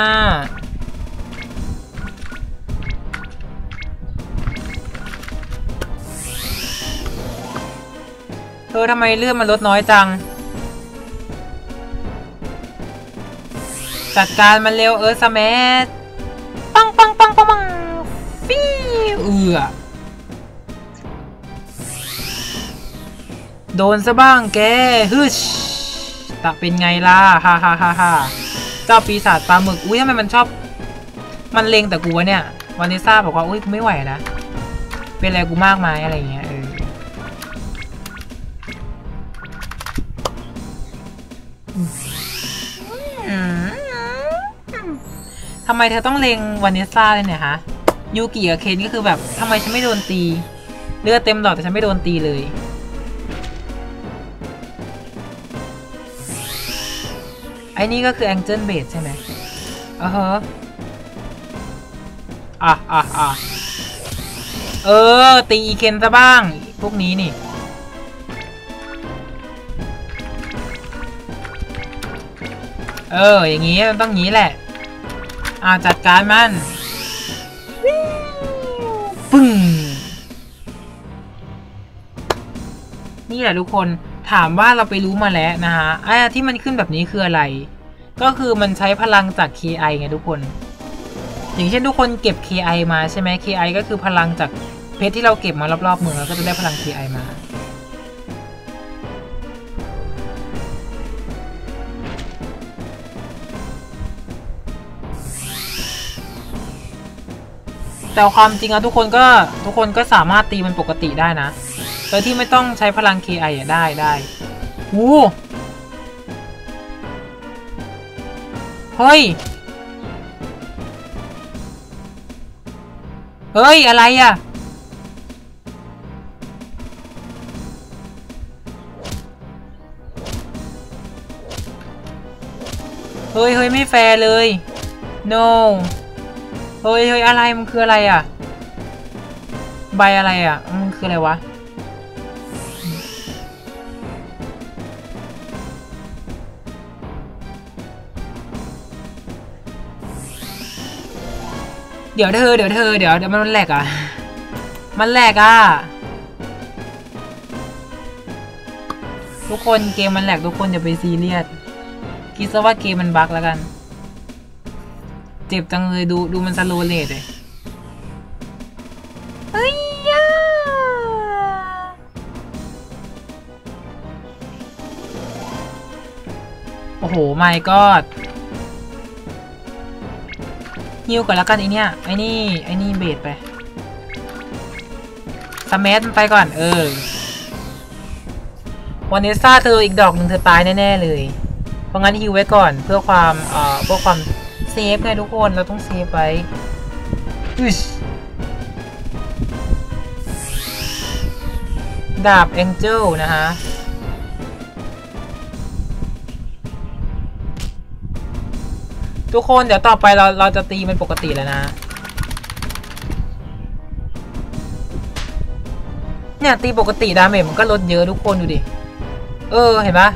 เธอทำไมเลือดมันลดน้อยจังจัดการมันเร็วเออสแมัทปังปังปังปังปังฟิวเอือโดนซะบ้างแกฮึชตะเป็นไงล่ะฮ่าฮ่าฮ่าฮ่าเจ้าปีศาจปลาหมึกอุ้ยทำไมมันชอบมันเลงแต่กูวะเนี่ยวานิซ่าบอกว่าอุ้ยไม่ไหวนะเป็นอะไรกูมากมายอะไรเงี้ยเออทำไมเธอต้องเลงวานิซ่าเลยเนี่ยฮะยูกิกับเคนก็คือแบบทำไมฉันไม่โดนตีเลือดเต็มหลอดแต่ฉันไม่โดนตีเลยไอ้นี่ก็คือ Angel Bait ใช่ไหมอ่าฮะอ่ะอ่ะอ่ะเออตีอีเคนซะบ้างพวกนี้นี่เอออย่างงี้มันต้องงี้แหละอ่าจัดการมันปึ้งนี่แหละทุกคนถามว่าเราไปรู้มาแล้วนะฮะไอ้ที่มันขึ้นแบบนี้คืออะไรก็คือมันใช้พลังจาก เค ไอ ไงทุกคนอย่างเช่นทุกคนเก็บ เค ไอ มาใช่ไหม เค ไอ ก็คือพลังจากเพชรที่เราเก็บมารอบๆเมืองแล้วก็จะได้พลัง เค ไอ มาแต่ความจริงอะทุกคนก็ทุกคนก็สามารถตีมันปกติได้นะโดยที่ไม่ต้องใช้พลัง เค ไอ อะได้ได้โอ้เฮ้ยเฮ้ยอะไรอะเฮ้ยเฮ้ยไม่แฟร์เลย no เฮ้ยเฮ้ยอะไรมันคืออะไรอะใบอะไรอะมันคืออะไรวะเดี๋ยวเธอเดี๋ยวเธอเดี๋ยวเดี๋ยวมันแหลกอ่ะมันแหลกอ่ะทุกคนเกมมันแหลกทุกคนอย่าไปซีเรียสคิดซะว่าเกมมันบั๊กแล้วกันเจ็บจังเลยดูดูมันสโลว์เลทเลยเฮ้ยโอ้โหไม่ก็ฮิวก่อนแล้วกันไอเนี้ยไอนี่ไอนี่เบสไปสแมัทมันไปก่อนเออวานิซ่าเธออีกดอกหนึ่งเธอตายแน่ๆเลยเพราะงั้นฮิวไว้ก่อนเพื่อความเอ่อเพื่อความเซฟไงทุกคนเราต้องเซฟไว้ดาบแองเจิลนะฮะทุกคนเดี๋ยวต่อไปเราเราจะตีมันปกติแล้วนะเนี่ยตีปกติดาเมจมันก็ลดเยอะทุกคนดูดิเออเห็นปะ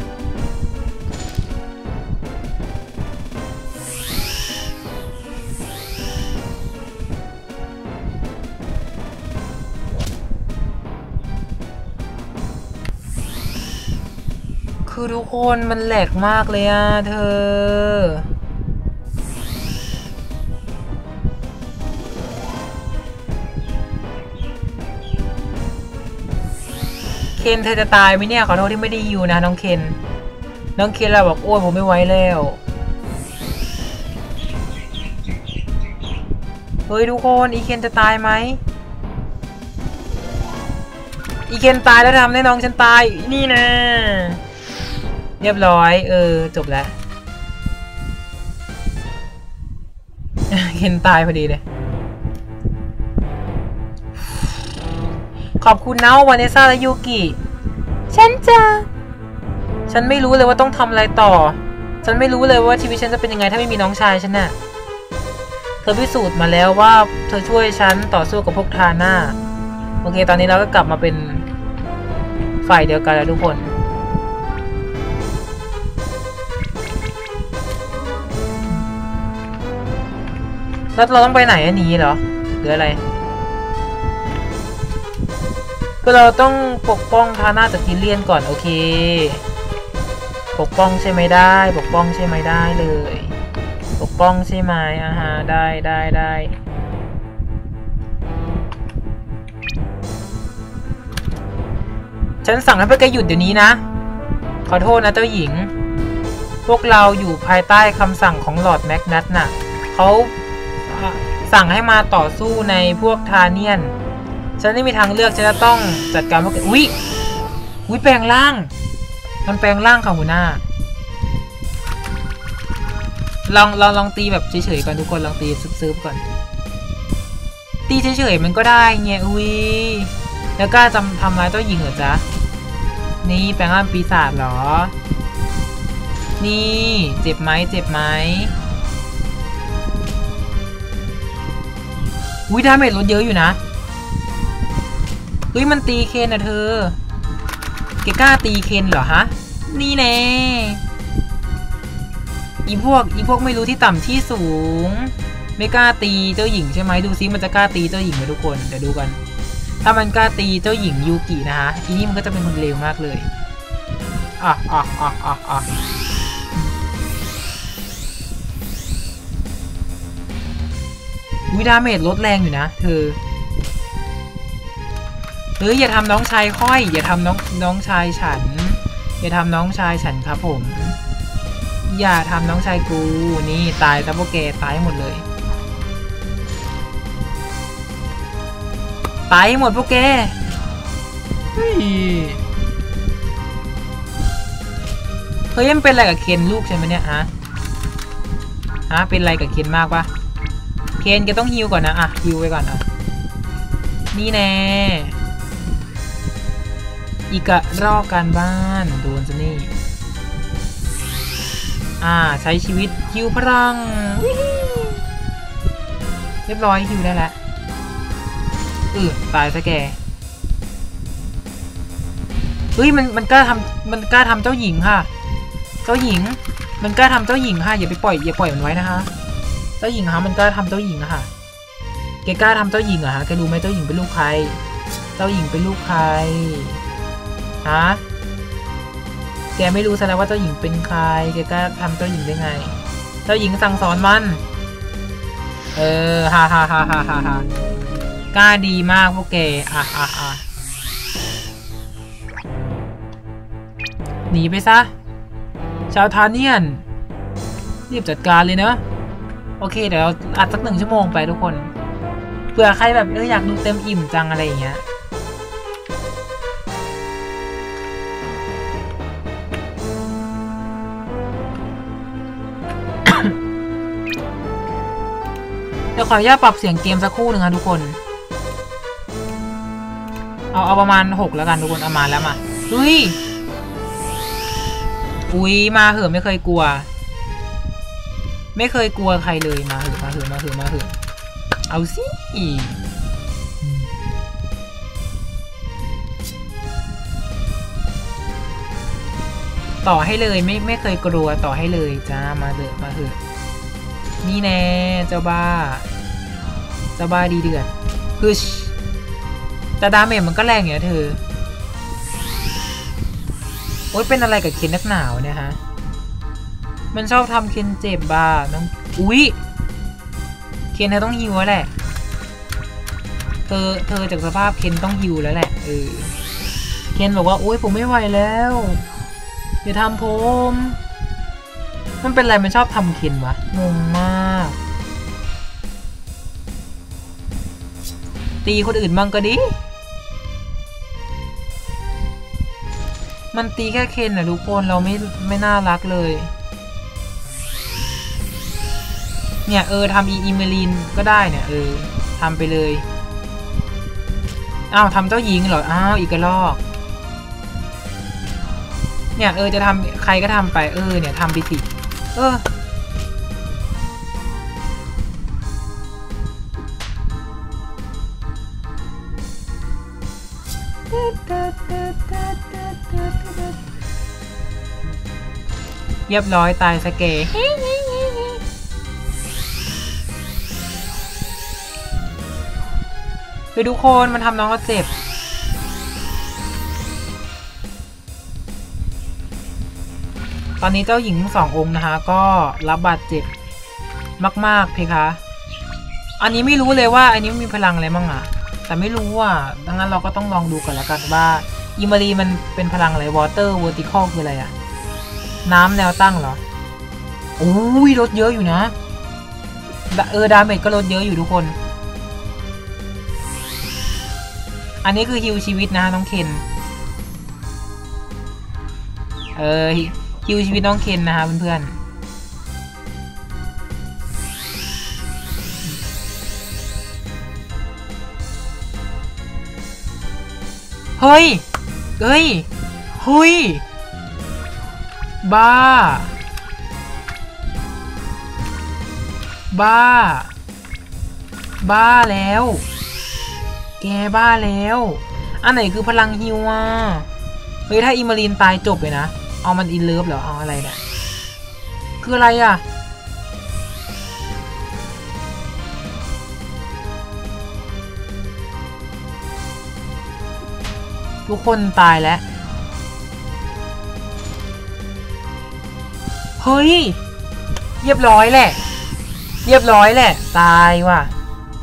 คือทุกคนมันแหลกมากเลยอะเธอเคนเธอจะตายไหมเนี่ยขอโทษที่ไม่ได้อยู่นะน้องเคนน้องเคนเราบอกโอ้ยผมไม่ไหวแล้วเฮ้ยทุกคนอีเคนจะตายไหมอีเคนตายแล้วทำให้น้องฉันตายนี่นะเรียบร้อยเออจบแล้วเคนตายพอดีเลยขอบคุณนะวานิซ่าและยูกิฉันจะฉันไม่รู้เลยว่าต้องทำอะไรต่อฉันไม่รู้เลยว่าชีวิตฉันจะเป็นยังไงถ้าไม่มีน้องชายฉันน่ะเธอพิสูจน์มาแล้วว่าเธอช่วยฉันต่อสู้กับพวกทาน่าโอเคตอนนี้เราก็กลับมาเป็นฝฝ่ายเดียวกันแล้วทุกคนแล้วเราต้องไปไหนอันนี้เหรอหรืออะไรก็เราต้องปกป้องทาน่าจากทิเลียนก่อนโอเคปกป้องใช่ไหมได้ปกป้องใช่ไหมได้เลยปกป้องใช่ไหมอ่าฮะได้ได้ได้ฉันสั่งให้พวกแกหยุดเดี๋ยวนี้นะขอโทษนะเจ้าหญิงพวกเราอยู่ภายใต้คำสั่งของลอร์ดแมกนัสน่ะเขาสั่งให้มาต่อสู้ในพวกทาเนียนฉันไม่มีทางเลือกฉันจะต้องจัดการพวกแกอุ๊ยอุ๊ยแปลงร่างมันแปลงร่างค่ะหัวหน้าลองลองลองตีแบบเฉยๆก่อนทุกคนลองตีซึบๆก่อนตีเฉยๆมันก็ได้เงี้ยอุ้ยแล้วกล้าจำทำร้ายเจ้าหญิงเหรอจ๊ะนี่แปลงร่างปีศาจเหรอนี่เจ็บไหมเจ็บไหมอุ้ยดาเมจลดเยอะอยู่นะอุ้ยมันตีเคนนะเธอแกกล้าตีเคนเหรอฮะนี่แน่อีพวกอีพวกไม่รู้ที่ต่ำที่สูงไม่กล้าตีเจ้าหญิงใช่ไหมดูซิมันจะกล้าตีเจ้าหญิงไหมทุกคนเดี๋ยวดูกันถ้ามันกล้าตีเจ้าหญิงยูกินะฮะอีนี่มันก็จะเป็นคนเลวมากเลยอ่ะอ่ะอ่ะอ่ะอ่ะวิดาเมจลดแรงอยู่นะเธอเฮ้ยอย่าทำน้องชายค่อยอย่าทำน้องน้องชายฉันอย่าทำน้องชายฉันครับผมอย่าทำน้องชายกูนี่ตายแต่พวกแกตายหมดเลยตายหมดพวกแกเฮ้ยเฮ้ยมันเป็นอะไรกับเคนลูกใช่ไหมเนี่ยฮะฮะเป็นอะไรกับเคนมากปะเคนแกต้องฮิวก่อนนะอ่ะฮิวไว้ก่อนอ่ะนี่แน่อีกระรอกการบ้านโดนซะนี่อ่าใช้ชีวิตฮิวพลังเรียบร้อยฮิวได้แล้วเออตายซะแกเฮ้ยมันมันกล้าทำมันกล้าทำเจ้าหญิงค่ะเจ้าหญิงมันกล้าทำเจ้าหญิงค่ะอย่าไปปล่อยอย่าปล่อยมันไว้นะคะเจ้าหญิงฮะมันกล้าทำเจ้าหญิงอะค่ะแกกล้าทำเจ้าหญิงเหรอฮะแกรู้ไหมเจ้าหญิงเป็นลูกใครเจ้าหญิงเป็นลูกใครฮะแกไม่รู้ซะแล้วว่าเจ้าหญิงเป็นใครแกกล้าทำเจ้าหญิงได้ไงเจ้าหญิงสั่งสอนมันเออฮ่าฮ่าฮ่าฮ่าฮ่าฮ่ากล้าดีมากพวกแกอ่ะอ่ะอ่ะหนีไปซะชาวทาเนียนรีบจัดการเลยเนอะโอเคเดี๋ยวเราอัดสักหนึ่งชั่วโมงไปทุกคนเผื่อใครแบบเอออยากดูเต็มอิ่มจังอะไรอย่างเงี้ยเดี๋ยวขออนุญาตปรับเสียงเกมสักครู่หนึ่งนะทุกคนเอาเอาประมาณหกแล้วกันทุกคนเอามาแล้วมาอุ้ยอุ้ยมาเหอะไม่เคยกลัวไม่เคยกลัวใครเลยมาเหอะมาเหอะมาเหอะมาเหอะเอาสิต่อให้เลยไม่ไม่เคยกลัวต่อให้เลยจ้ามาเหอะมาเหอะนี่แน่เจ้าบ้าเจ้าบ้าดีเดือดคือแต่ดาเมจมันก็แรงอย่างนี้เธอโอ๊ยเป็นอะไรกับเคนนักหนาวเนี่ยฮะมันชอบทำเคนเจ็บบ้าน้องอุ๊ยเคนเธอต้องฮิวแล้วแหละเธอเธอจากสภาพเคนต้องฮิวแล้วแหละเออเคนบอกว่าโอ๊ยผมไม่ไหวแล้วอย่าทำผมมันเป็นอะไรมันชอบทำเคนวะงงมากตีคนอื่นบ้างก็ดิมันตีแค่เคนนะทุกคนเราไม่ไม่น่ารักเลยเนี่ยเออทำอีอีเมลีนก็ได้เนี่ยเออทำไปเลยอ้าวทำเจ้าหญิงเหรออ้าวอีกกระลอกเนี่ยเออจะทำใครก็ทำไปเออเนี่ยทำไปสิเออเรียบร้อยตายสเกไปทุกคนมันทำน้องเราเจ็บตอนนี้เจ้าหญิงสององค์นะคะก็รับบาดเจ็บมากๆเพคะอันนี้ไม่รู้เลยว่าอันนี้มีพลังอะไรบ้างอะแต่ไม่รู้อ่ะดังนั้นเราก็ต้องลองดูก่อนละกันว่าอิมารีมันเป็นพลังอะไร Water Vertical คืออะไรอะน้ำแนวตั้งเหรอโอ้ยลดเยอะอยู่นะเออดาเมจก็ลดเยอะอยู่ทุกคนอันนี้คือฮิวชีวิตนะน้องเคนเออฮิวชีวิตน้องเคนนะคะเพื่อนๆเฮ้ยเฮ้ยเฮ้ยบ้าบ้าบ้าแล้วแกบ้าแล้วอันไหนคือพลังฮิวอ่ะเฮ้ยถ้าอิมารีนตายจบเลยนะเอามันอินเลิฟเหรอเอาอะไรเนี่ยคืออะไรอ่ะทุกคนตายแล้วเฮ้ยเรียบร้อยแหละเรียบร้อยแหละตายว่ะ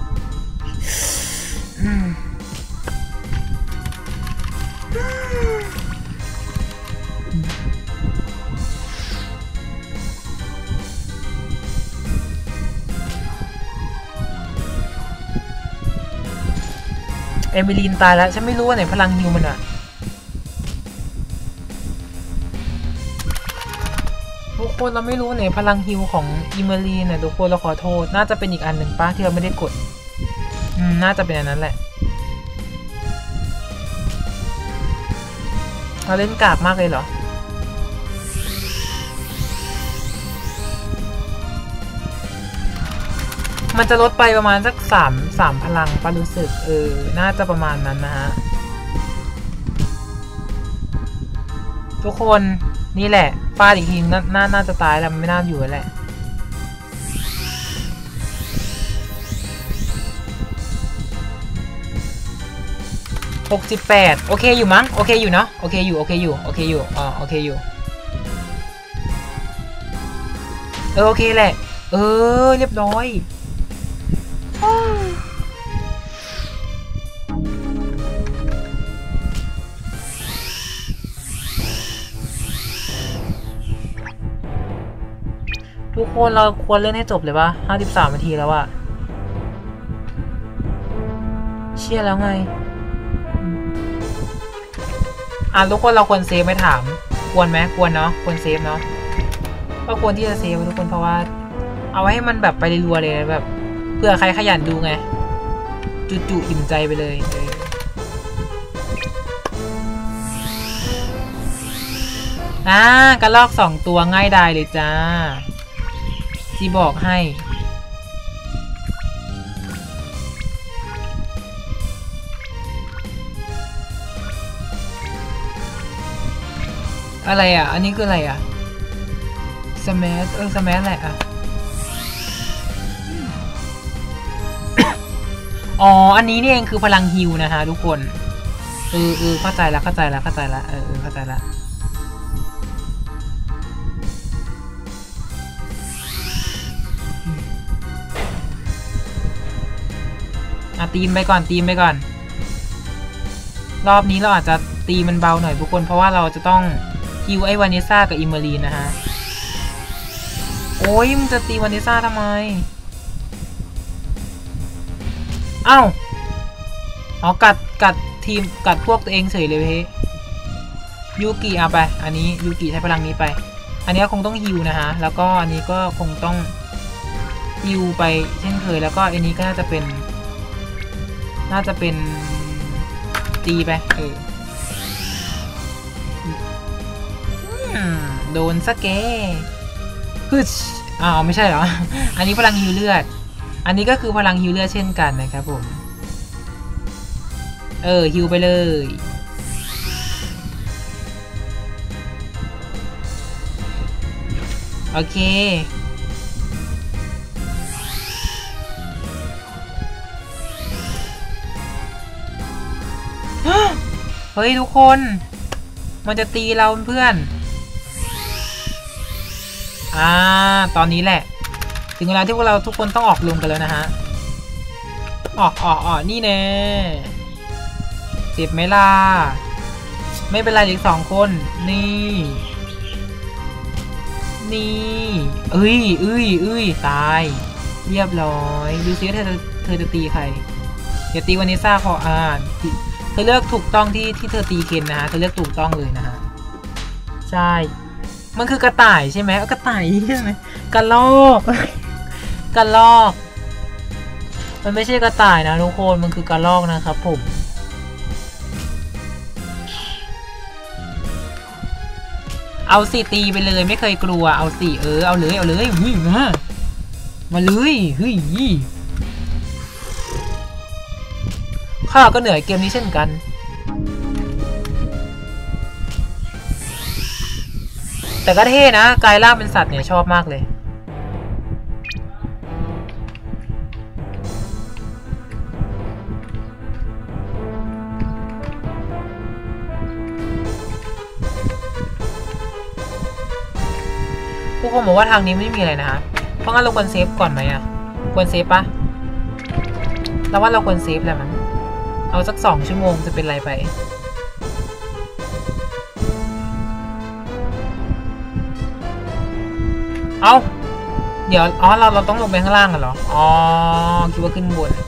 เอมิลีนตายแล้วฉันไม่รู้ว่าไหนพลังฮิวมันอะทุกคนเราไม่รู้ไหนพลังฮิวของอิเมลีนนะทุกคนเราขอโทษน่าจะเป็นอีกอันหนึ่งป้าที่เราไม่ได้กดอืมน่าจะเป็นอันนั้นแหละเราเล่นกากมากเลยเหรอมันจะลดไปประมาณสักสามสามพลังป้ารู้สึกเออน่าจะประมาณนั้นนะฮะทุกคนนี่แหละฟาดอีกทีน่าน่าจะตายแล้วมันไม่น่าอยู่แล้วแหละหกสิบแปดโอเคอยู่มั้งโอเคอยู่เนาะโอเคอยู่โอเคอยู่โอเคอยู่อ๋อโอเคอยู่เออโอเคแหละเออเรียบร้อยทุกคนเราควรเล่นให้จบเลยป่ะห้าสิบสามนาทีแล้วอะเชี่ยแล้วไงอ่ะทุกคนเราควรเซฟไหมถามควรไหมควรเนาะควรเซฟเนาะก็ควรที่จะเซฟทุกคนเพราะว่าเอาไว้ให้มันแบบไปรัวเลยแบบเผื่อใครขยันดูไงจุๆอิ่มใจไปเลยอ่ากระลอกสองตัวง่ายดายเลยจ้าที่บอกให้อะไรอ่ะอันนี้คืออะไรอ่ะสมัชเออสมัชแหละอ่ะอ๋ออันนี้นี่เองคือพลังฮิวนะคะทุกคนเออเออเข้าใจแล้วเข้าใจแล้วเข้าใจแล้วเออเออเข้าใจแล้วอ่ะตีมไปก่อนตีมไปก่อนรอบนี้เราอาจจะตีมันเบาหน่อยทุกคนเพราะว่าเราจะต้องฮิวไอ้วานิซ่ากับอิมเมอรีนนะฮะโอ้ยมึงจะตีวานิซ่าทำไมอ้าวอ๋อกัดกัดทีมกัดพวกตัวเองเฉยเลยเฮ้ยยูกิเอาไปอันนี้ยูกิใช้พลังนี้ไปอันนี้คงต้องฮิวนะฮะแล้วก็อันนี้ก็คงต้องฮิวไปเช่นเคยแล้วก็อันนี้ก็น่าจะเป็นน่าจะเป็นตีไปเออโดนสเกฮึชอ้าวไม่ใช่เหรออันนี้พลังฮิวเลือดอันนี้ก็คือพลังฮิวเลือดเช่นกันนะครับผมเออฮิวไปเลยโอเคเฮ้ยทุกคนมันจะตีเราเพื่อนอ่าตอนนี้แหละถึงเวลาที่พวกเราทุกคนต้องออกลุมกันแล้วนะฮะออกออกออกนี่แน่เจ็บไหมล่ะไม่เป็นไรอีกสองคนนี่นี่เอ้ยเอ้ยเอ้ยตายเรียบร้อยดูซิว่าเธอเธอจะตีใครอย่าตีวานิซ่าขออ่านเธอเลือกถูกต้องที่ที่เธอตีเคนนะฮะเธอเลือกถูกต้องเลยนะฮะใช่มันคือกระต่ายใช่ไหมกระต่ายใช่ไหมกระรอกกระรอกมันไม่ใช่กระต่ายนะทุกคนมันคือกระรอกนะครับผมเอาสิตีไปเลยไม่เคยกลัวเอาสิเออเอาเลยเอาเลยเฮ้ยมามาเลยเฮ้ยข้าก็เหนื่อยเกมนี้เช่นกันแต่ก็เท่นะกายร่างเป็นสัตว์เนี่ยชอบมากเลยทุกคนบอกว่าทางนี้ไม่มีอะไรนะฮะเพราะงั้นเราควรเซฟก่อนไหมอ่ะควรเซฟปะเราว่าเราควรเซฟแหละมั้งเอาสักสองชั่วโมงจะเป็นไรไปเอาเดี๋ยวอ๋อเราเราต้องลงไปข้างล่างกันเหรออ๋อคิดว่าขึ้นบน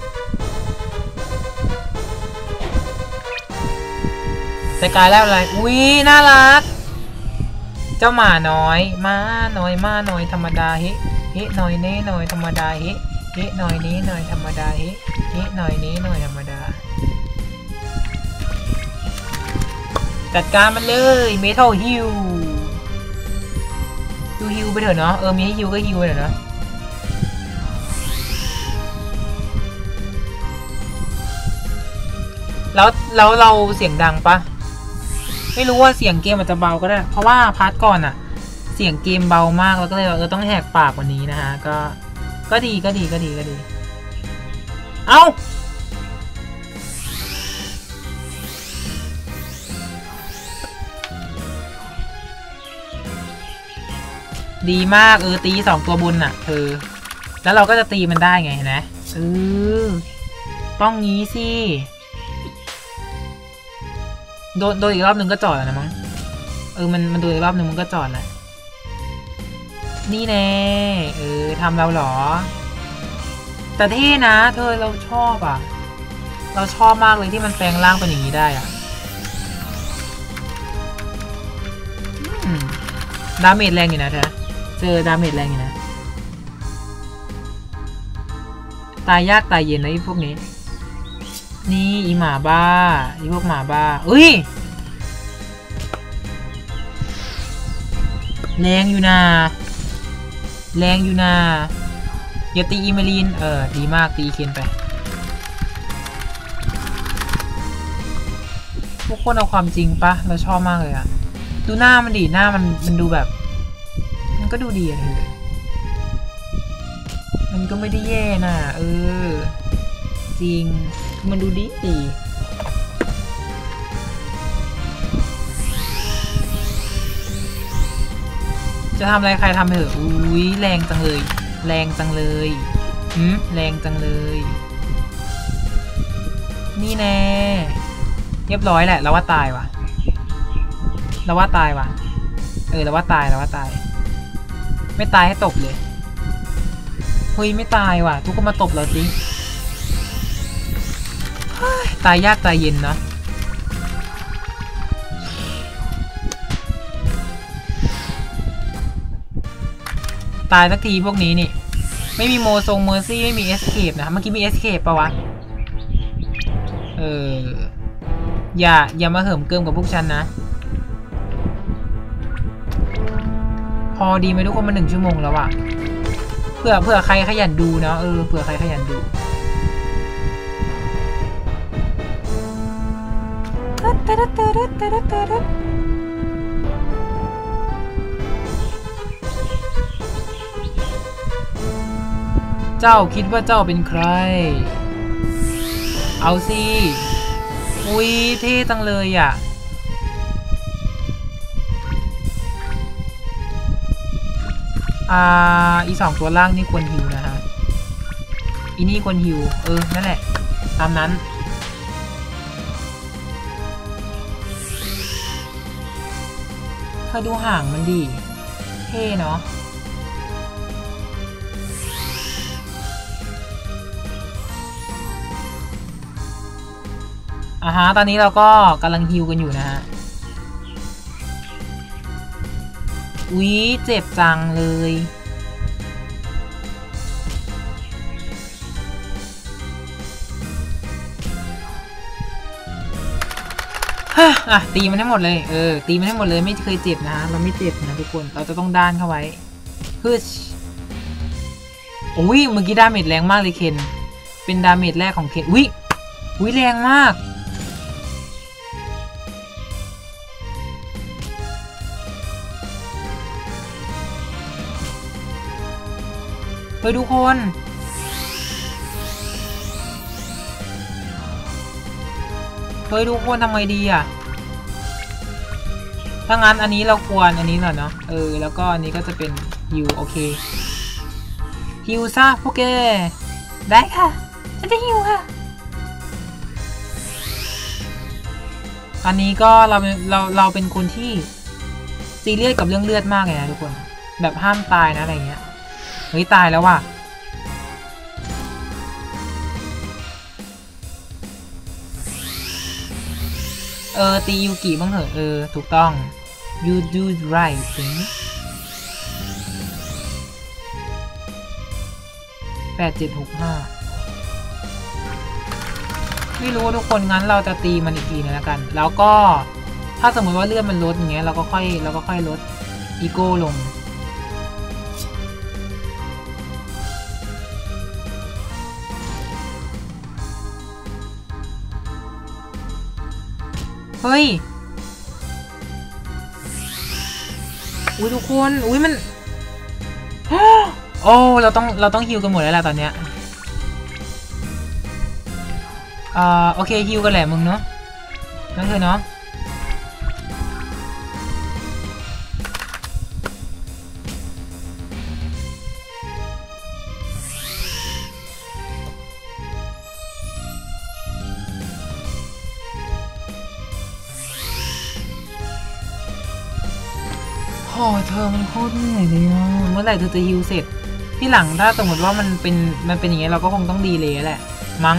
แต่กลายแล้วอะไรอุ้ยน่ารักเจ้าหมาน้อยม้าน้อยม้าน้อยธรรมดาเฮ้เฮ้น้อยเน่น้อยธรรมดาเฮ้เฮ้น้อยนี้น้อยธรรมดาเฮ้เฮ้น้อยนี้น้อยธรรมดาจัดการมันเลยเมทัลฮิวดูฮิวไปเถอะเนาะเออมีให้ฮิวก็ฮิวไปเถอะเนาะแล้วแล้วเราเสียงดังปะไม่รู้ว่าเสียงเกมอาจจะเบาก็ได้เพราะว่าพาร์ทก่อนอะเสียงเกมเบามากแล้วก็เลยเราต้องแหกปากกว่านี้นะฮะก็ก็ดีก็ดีก็ดีก็ดีเอ้าดีมากเออตีสองตัวบนน่ะเออแล้วเราก็จะตีมันได้ไงนะเออต้องงี้สิโดนโดนอีกรอบหนึ่งก็จอดแล้วนะมั้งเออมันมันโดนอีกรอบหนึ่งมันก็จอดแหละนี่แน่เออทำเราหรอแต่เท่นะเธอเราชอบอ่ะเราชอบมากเลยที่มันแปลงร่างเป็นอย่างนี้ได้อ่ะดาเมจแรงอยู่นะเธอเจอดาเมจแรงอยู่นะตายยากตายเย็นนะไอ้พวกนี้นี่อีหมาบ้าอีพวกหมาบ้าอุ้ยแรงอยู่นะแรงอยู่นะอย่าตีอีเมลีนเออดีมากตีเคนไปพวกคนเอาความจริงปะเราชอบมากเลยอะดูหน้ามันดีหน้ามันมันดูแบบมันก็ดูดีอะเลยมันก็ไม่ได้แย่น่ะเออจริงมันดูดีดีจะทำอะไรใครทำเถอะอุ้ยแรงจังเลยแรงจังเลยหืมแรงจังเลยนี่แน่เรียบร้อยแหละเราว่าตายว่ะเราว่าตายว่ะเออเราว่าตายเราว่าตายไม่ตายให้ตบเลยเฮ้ยไม่ตายว่ะทุกคนมาตบเราสิตายยากตายเย็นเนาะตายสักทีพวกนี้นี่ไม่มีโมทรงเมอร์ซี่ไม่มีเอสเคปนะเมื่อกี้มีเอสเคปปะวะเอออย่าอย่ามาเหิมเกิมกับพวกฉันนะพอดีไหมทุกคนมาหนึ่งชั่วโมงแล้วอะเผื่อเผื่อใครขยันดูเนาะเออเผื่อใครขยันดูเจ้าคิดว่าเจ้าเป็นใครเอาสิอุ้ยเท่จังเลยอ่ะอ่าอีสองตัวล่างนี่ควรฮิวนะฮะอีนี่ควรฮิวเออนั่นแหละตามนั้นเธอดูห่างมันดีเท่เนาะอ่าฮะตอนนี้เราก็กำลังฮิวกันอยู่นะฮะอุ๊ยเจ็บจังเลยอ่ะตีมันให้หมดเลยเออตีมันให้หมดเลยไม่เคยเจ็บนะฮะเราไม่เจ็บนะทุกคนเราจะต้องด้านเข้าไว้ฮึชอุ้ยเมื่อกี้ดาเมจแรงมากเลยเคนเป็นดาเมจแรกของเคนอุ้ยอุ้ยแรงมากเฮ้ยทุกคนเฮ้ยทุกคนทำไงดีอ่ะถ้างั้นอันนี้เราควรอันนี้เหรอเนาะเออแล้วก็อันนี้ก็จะเป็นฮิวโอเคฮิวซะพวกแกได้ค่ะฉันจะฮิวค่ะอันนี้ก็เราเราเราเป็นคนที่ซีเรียสกับเรื่องเลือดมากเลยนะทุกคนแบบห้ามตายนะอะไรเงี้ยเฮ้ยตายแล้วว่ะเออตียูกิบ้างเหอะเออถูกต้อง you do right thing แปดเจ็ดหกห้าไม่รู้ทุกคนงั้นเราจะตีมันอีกทีนึงแล้วกันแล้วก็ถ้าสมมติว่าเลือดมันลดอย่างเงี้ยเราก็ค่อยเราก็ค่อยลดอีโก้ลงเฮ้ยอุ้ยทุกคนอุ้ยมันโอ้เราต้องเราต้องฮิวกันหมดแล้วแหละตอนเนี้ยอ่าโอเคฮิวกันแหละมึงเนาะนั่นเถอะเนาะโอ้เธอมันโคตรเหนื่อยเลยอ่ะเมื่อไหร่เธอจะฮิวเสร็จที่หลังถ้าสมมติว่ามันเป็นมันเป็นอย่างเงี้ยเราก็คงต้องดีเลยแหละมั้ง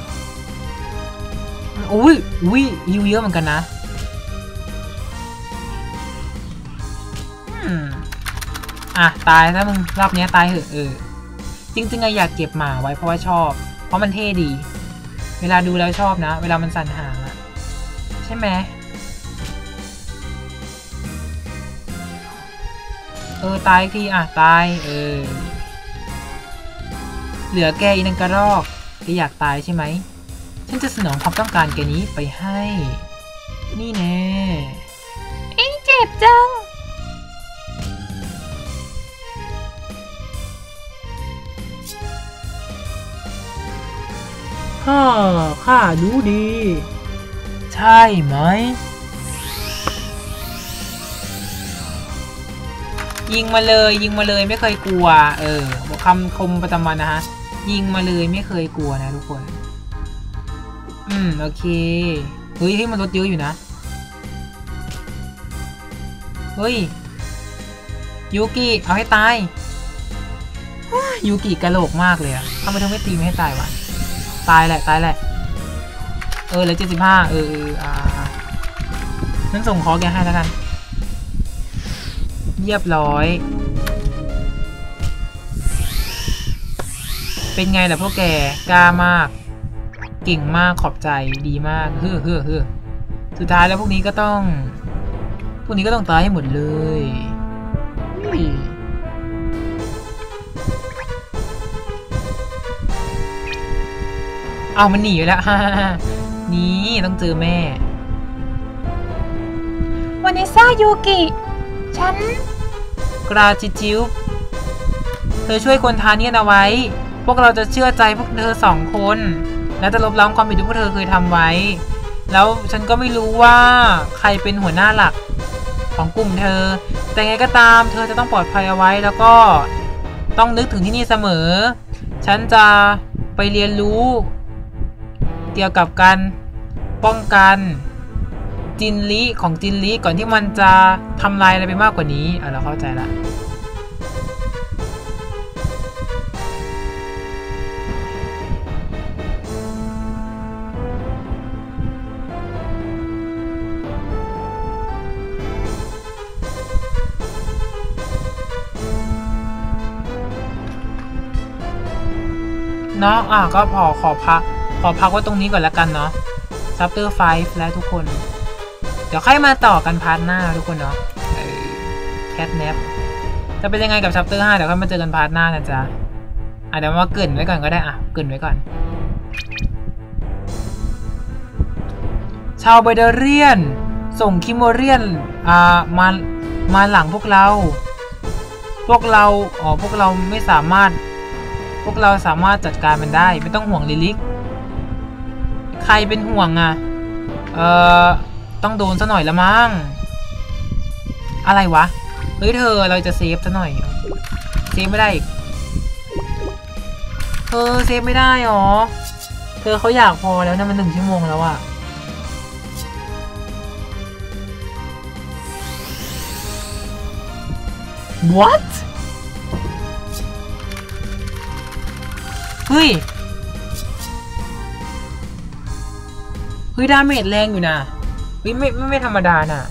อุ้ยอุ้ยฮิวเยอะเหมือนกันนะอืมอ่ะตายถ้ามึงรอบนี้ตายเหอะเออจริงๆอะอยากเก็บหมาไว้เพราะว่าชอบเพราะมันเท่ดีเวลาดูแล้วชอบนะเวลามันสั่นหางอะใช่ไหมเออตายทีอ่ะตายเออเหลือแกอีนังกระรอกแกอยากตายใช่ไหมฉันจะสนองความต้องการแกนี้ไปให้นี่แน่เอ็งเจ็บจังฮ่าข้ารู้ดีใช่ไหมยิงมาเลยยิงมาเลยไม่เคยกลัวเออบอกคำคมประจำวันนะฮะยิงมาเลยไม่เคยกลัวนะทุกคนอืมโอเคเฮ้ยให้มันลดเยอะอยู่นะเฮ้ยยูกิเอาให้ตายยูกิกระโหลกมากเลยอะทำไมถึงไม่ตีไม่ให้ตายวะตายแหละตายแหละเออเหลือเจ็ดสิบห้าเอออ่านั่นส่งคอแกให้แล้วกันเรียบร้อยเป็นไงล่ะพวกแกกล้ามากเก่งมากขอบใจดีมากเฮ้อเฮ้อเฮ้อสุดท้ายแล้วพวกนี้ก็ต้องพวกนี้ก็ต้องตายให้หมดเลยเอามันหนีอยู่แล้วฮ่านี่ต้องเจอแม่วันนี้ซ่ายูกิฉันกราจิจิวเธอช่วยคนทานเนี่ยเอาไว้พวกเราจะเชื่อใจพวกเธอสองคนและจะลบล้างความผิดที่พวกเธอเคยทำไว้แล้วฉันก็ไม่รู้ว่าใครเป็นหัวหน้าหลักของกลุ่มเธอแต่ไงก็ตามเธอจะต้องปลอดภัยเอาไว้แล้วก็ต้องนึกถึงที่นี่เสมอฉันจะไปเรียนรู้เกี่ยวกับการป้องกันจินลิของจินลิก่อนที่มันจะทำลายอะไรไปมากกว่านี้อ่ะเราเข้าใจละเนาะอ่ะก็พอขอพักขอพักไว้ตรงนี้ก่อนแล้วกันเนาะ chapter ไฟว์แล้วทุกคนเดี๋ยวค่อยมาต่อกันพาร์ทหน้าทุกคนเนาะแคทแนปจะเป็นยังไงกับ chapter ห้าเดี๋ยวค่อยมาเจอกันพาร์ทหน้านะจ๊ะอ่ะเดี๋ยวมาเกริ่นไว้ก่อนก็ได้อ่ะเกริ่นไว้ก่อนชาวไบเดเรียนส่งคิโมเรียนอ่ามามาหลังพวกเราพวกเราอ๋อพวกเราไม่สามารถพวกเราสามารถจัดการมันได้ไม่ต้องห่วงลิลิกใครเป็นห่วงอ่ะเอ่อต้องโดนซะหน่อยละมั้งอะไรวะเฮ้ยเธอเราจะเซฟซะหน่อยเซฟไม่ได้อีกเธอเซฟไม่ได้หรอเธอเขาอยากพอแล้วนะมันหนึ่งชั่วโมงแล้วอะwhat เฮ้ยเฮ้ยดาเมจแรงอยู่นะเฮ้ยไม่ไม่ไม่ธรรมดาน่ะ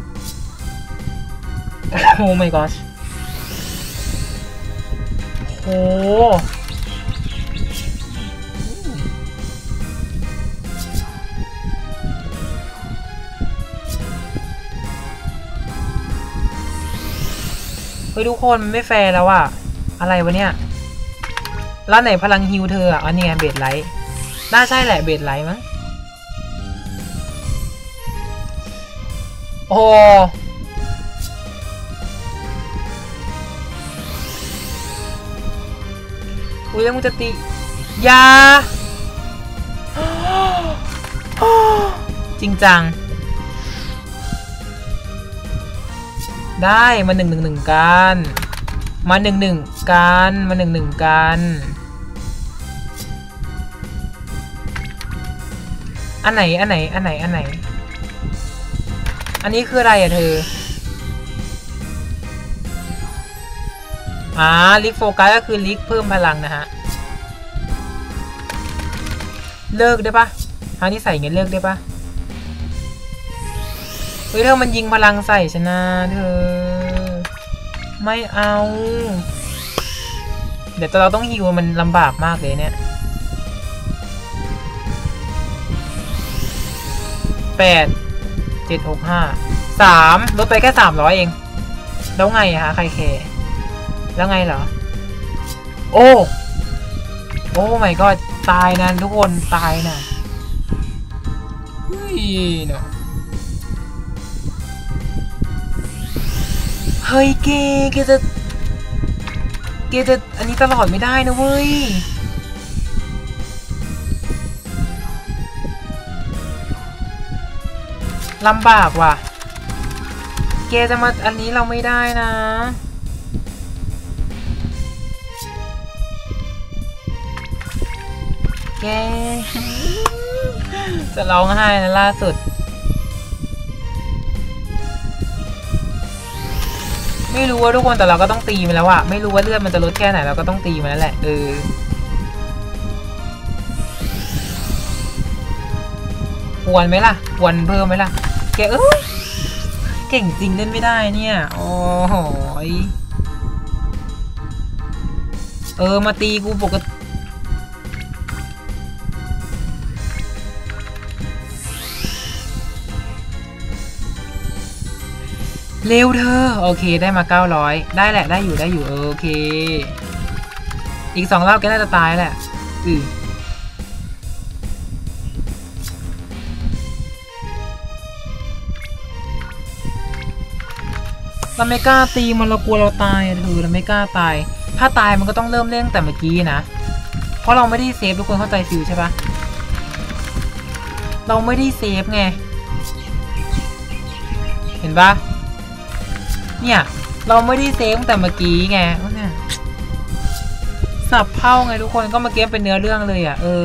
โอ้ my gosh โอ้เฮ้ยทุกคนมันไม่แฟร์แล้วอะอะไรวะเนี่ยแล้วไหนพลังฮิวเธออ่ะอันนี้เบดไลท์น่าใช่แหละเบดไลท์มั้งโอ้อุ้ยแล้วมึงจะตียาจริงจังได้มาหนึ่งหนึ่งหนึ่งกันมาหนึ่งหนึ่งกันมาหนึ่งหนึ่งกันอันไหนอันไหนอันไหนอันไหนอันนี้คืออะไรอะเธออ่าลิกโฟกัสก็คือลิกเพิ่มพลังนะฮะเลิกได้ปะทางที่ใส่เงี้ยเลิกได้ปะเฮ้ยเธอมันยิงพลังใส่ชนะเธอไม่เอาเดี๋ยวเราต้องฮิวมันลำบากมากเลยเนี่ยแปดเจ็ดหกห้าสามลดไปแค่สามร้อยเองแล้วไงอะคะใครแคร์แล้วไงเหรอโอ้โอ้ my god ตายนะทุกคนตายนะเฮ้ยเนาะเฮ้ยเกเกจะเกจะอันนี้ตลอดไม่ได้นะเว้ยลำบากว่ะเกจะมาอันนี้เราไม่ได้นะแกจะร้องไห้นะล่าสุดไม่รู้ว่าทุกคนแต่เราก็ต้องตีมันแล้วอะไม่รู้ว่าเลือดมันจะลดแค่ไหนเราก็ต้องตีมันแล้วแหละเออควรไหมล่ะควรเพิ่มไหมล่ะแกเอ้ยเก่งจริงเล่นไม่ได้เนี่ยโอ้โหเออมาตีกูปกติเร็วเธอโอเคได้มาเก้าร้อยได้แหละได้อยู่ได้อยู่โอเคอีกสองรอบแกน่าจะตายแหละอือเราไม่กล้าตีมันเรากลัวเราตายเธอเราไม่กล้าตายถ้าตายมันก็ต้องเริ่มเล่นแต่เมื่อกี้นะเพราะเราไม่ได้เซฟทุกคนเข้าใจฟิลใช่ปะเราไม่ได้เซฟไงเห็นปะเนี่ยเราไม่ได้เซฟตั้งแต่เมื่อกี้ไงเนี่ยสับเผ่าไงทุกคนก็เมื่อกี้เป็นเนื้อเรื่องเลยอ่ะเออ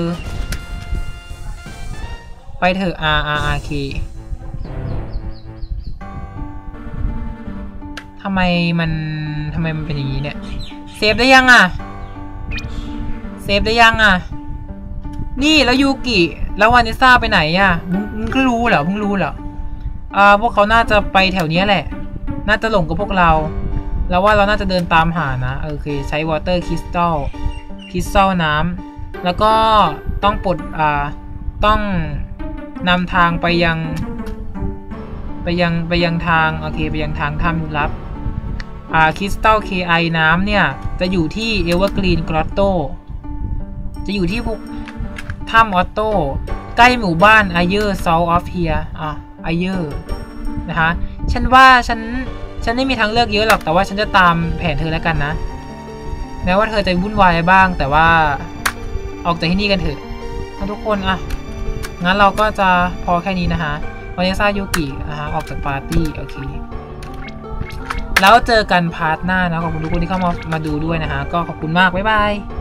ไปเถอะ R R R K ทำไมมันทำไมมันเป็นอย่างนี้เนี่ยเซฟได้ยังอ่ะเซฟได้ยังอ่ะนี่แล้วยูกิแล้ววานิซ่าไปไหนอ่ะมึงมึงก็รู้เหรอมึงรู้เหรออ่าพวกเขาน่าจะไปแถวนี้แหละน่าจะหลงกับพวกเราแล้วว่าเราน่าจะเดินตามหานะโอเคใช้วอเตอร์คริสตัลคริสตัลน้ำแล้วก็ต้องปลดอ่าต้องนำทางไปยังไปยังไปยังทางโอเคไปยังทางถ้ำลับอ่าคริสตัล เค ไอ น้ำเนี่ยจะอยู่ที่เอเวอร์กรีนกรอตโตจะอยู่ที่พวกถ้ำออตโต้ใกล้หมู่บ้านไอเยอร์ซอลออฟเฮียอ่ะไอเยอร์นะคะฉันว่าฉันฉันไม่มีทางเลือกเยอะหรอกแต่ว่าฉันจะตามแผนเธอแล้วกันนะแม้ว่าเธอจะวุ่นวายบ้างแต่ว่าออกจากที่นี่กันเถอะทุกคนอ่ะงั้นเราก็จะพอแค่นี้นะคะวานิซ่ายูกินะคะออกจากปาร์ตี้โอเคแล้วเจอกันพาร์ทหน้านะขอบคุณทุกคนที่เข้ามามาดูด้วยนะคะก็ขอบคุณมากบ๊ายบาย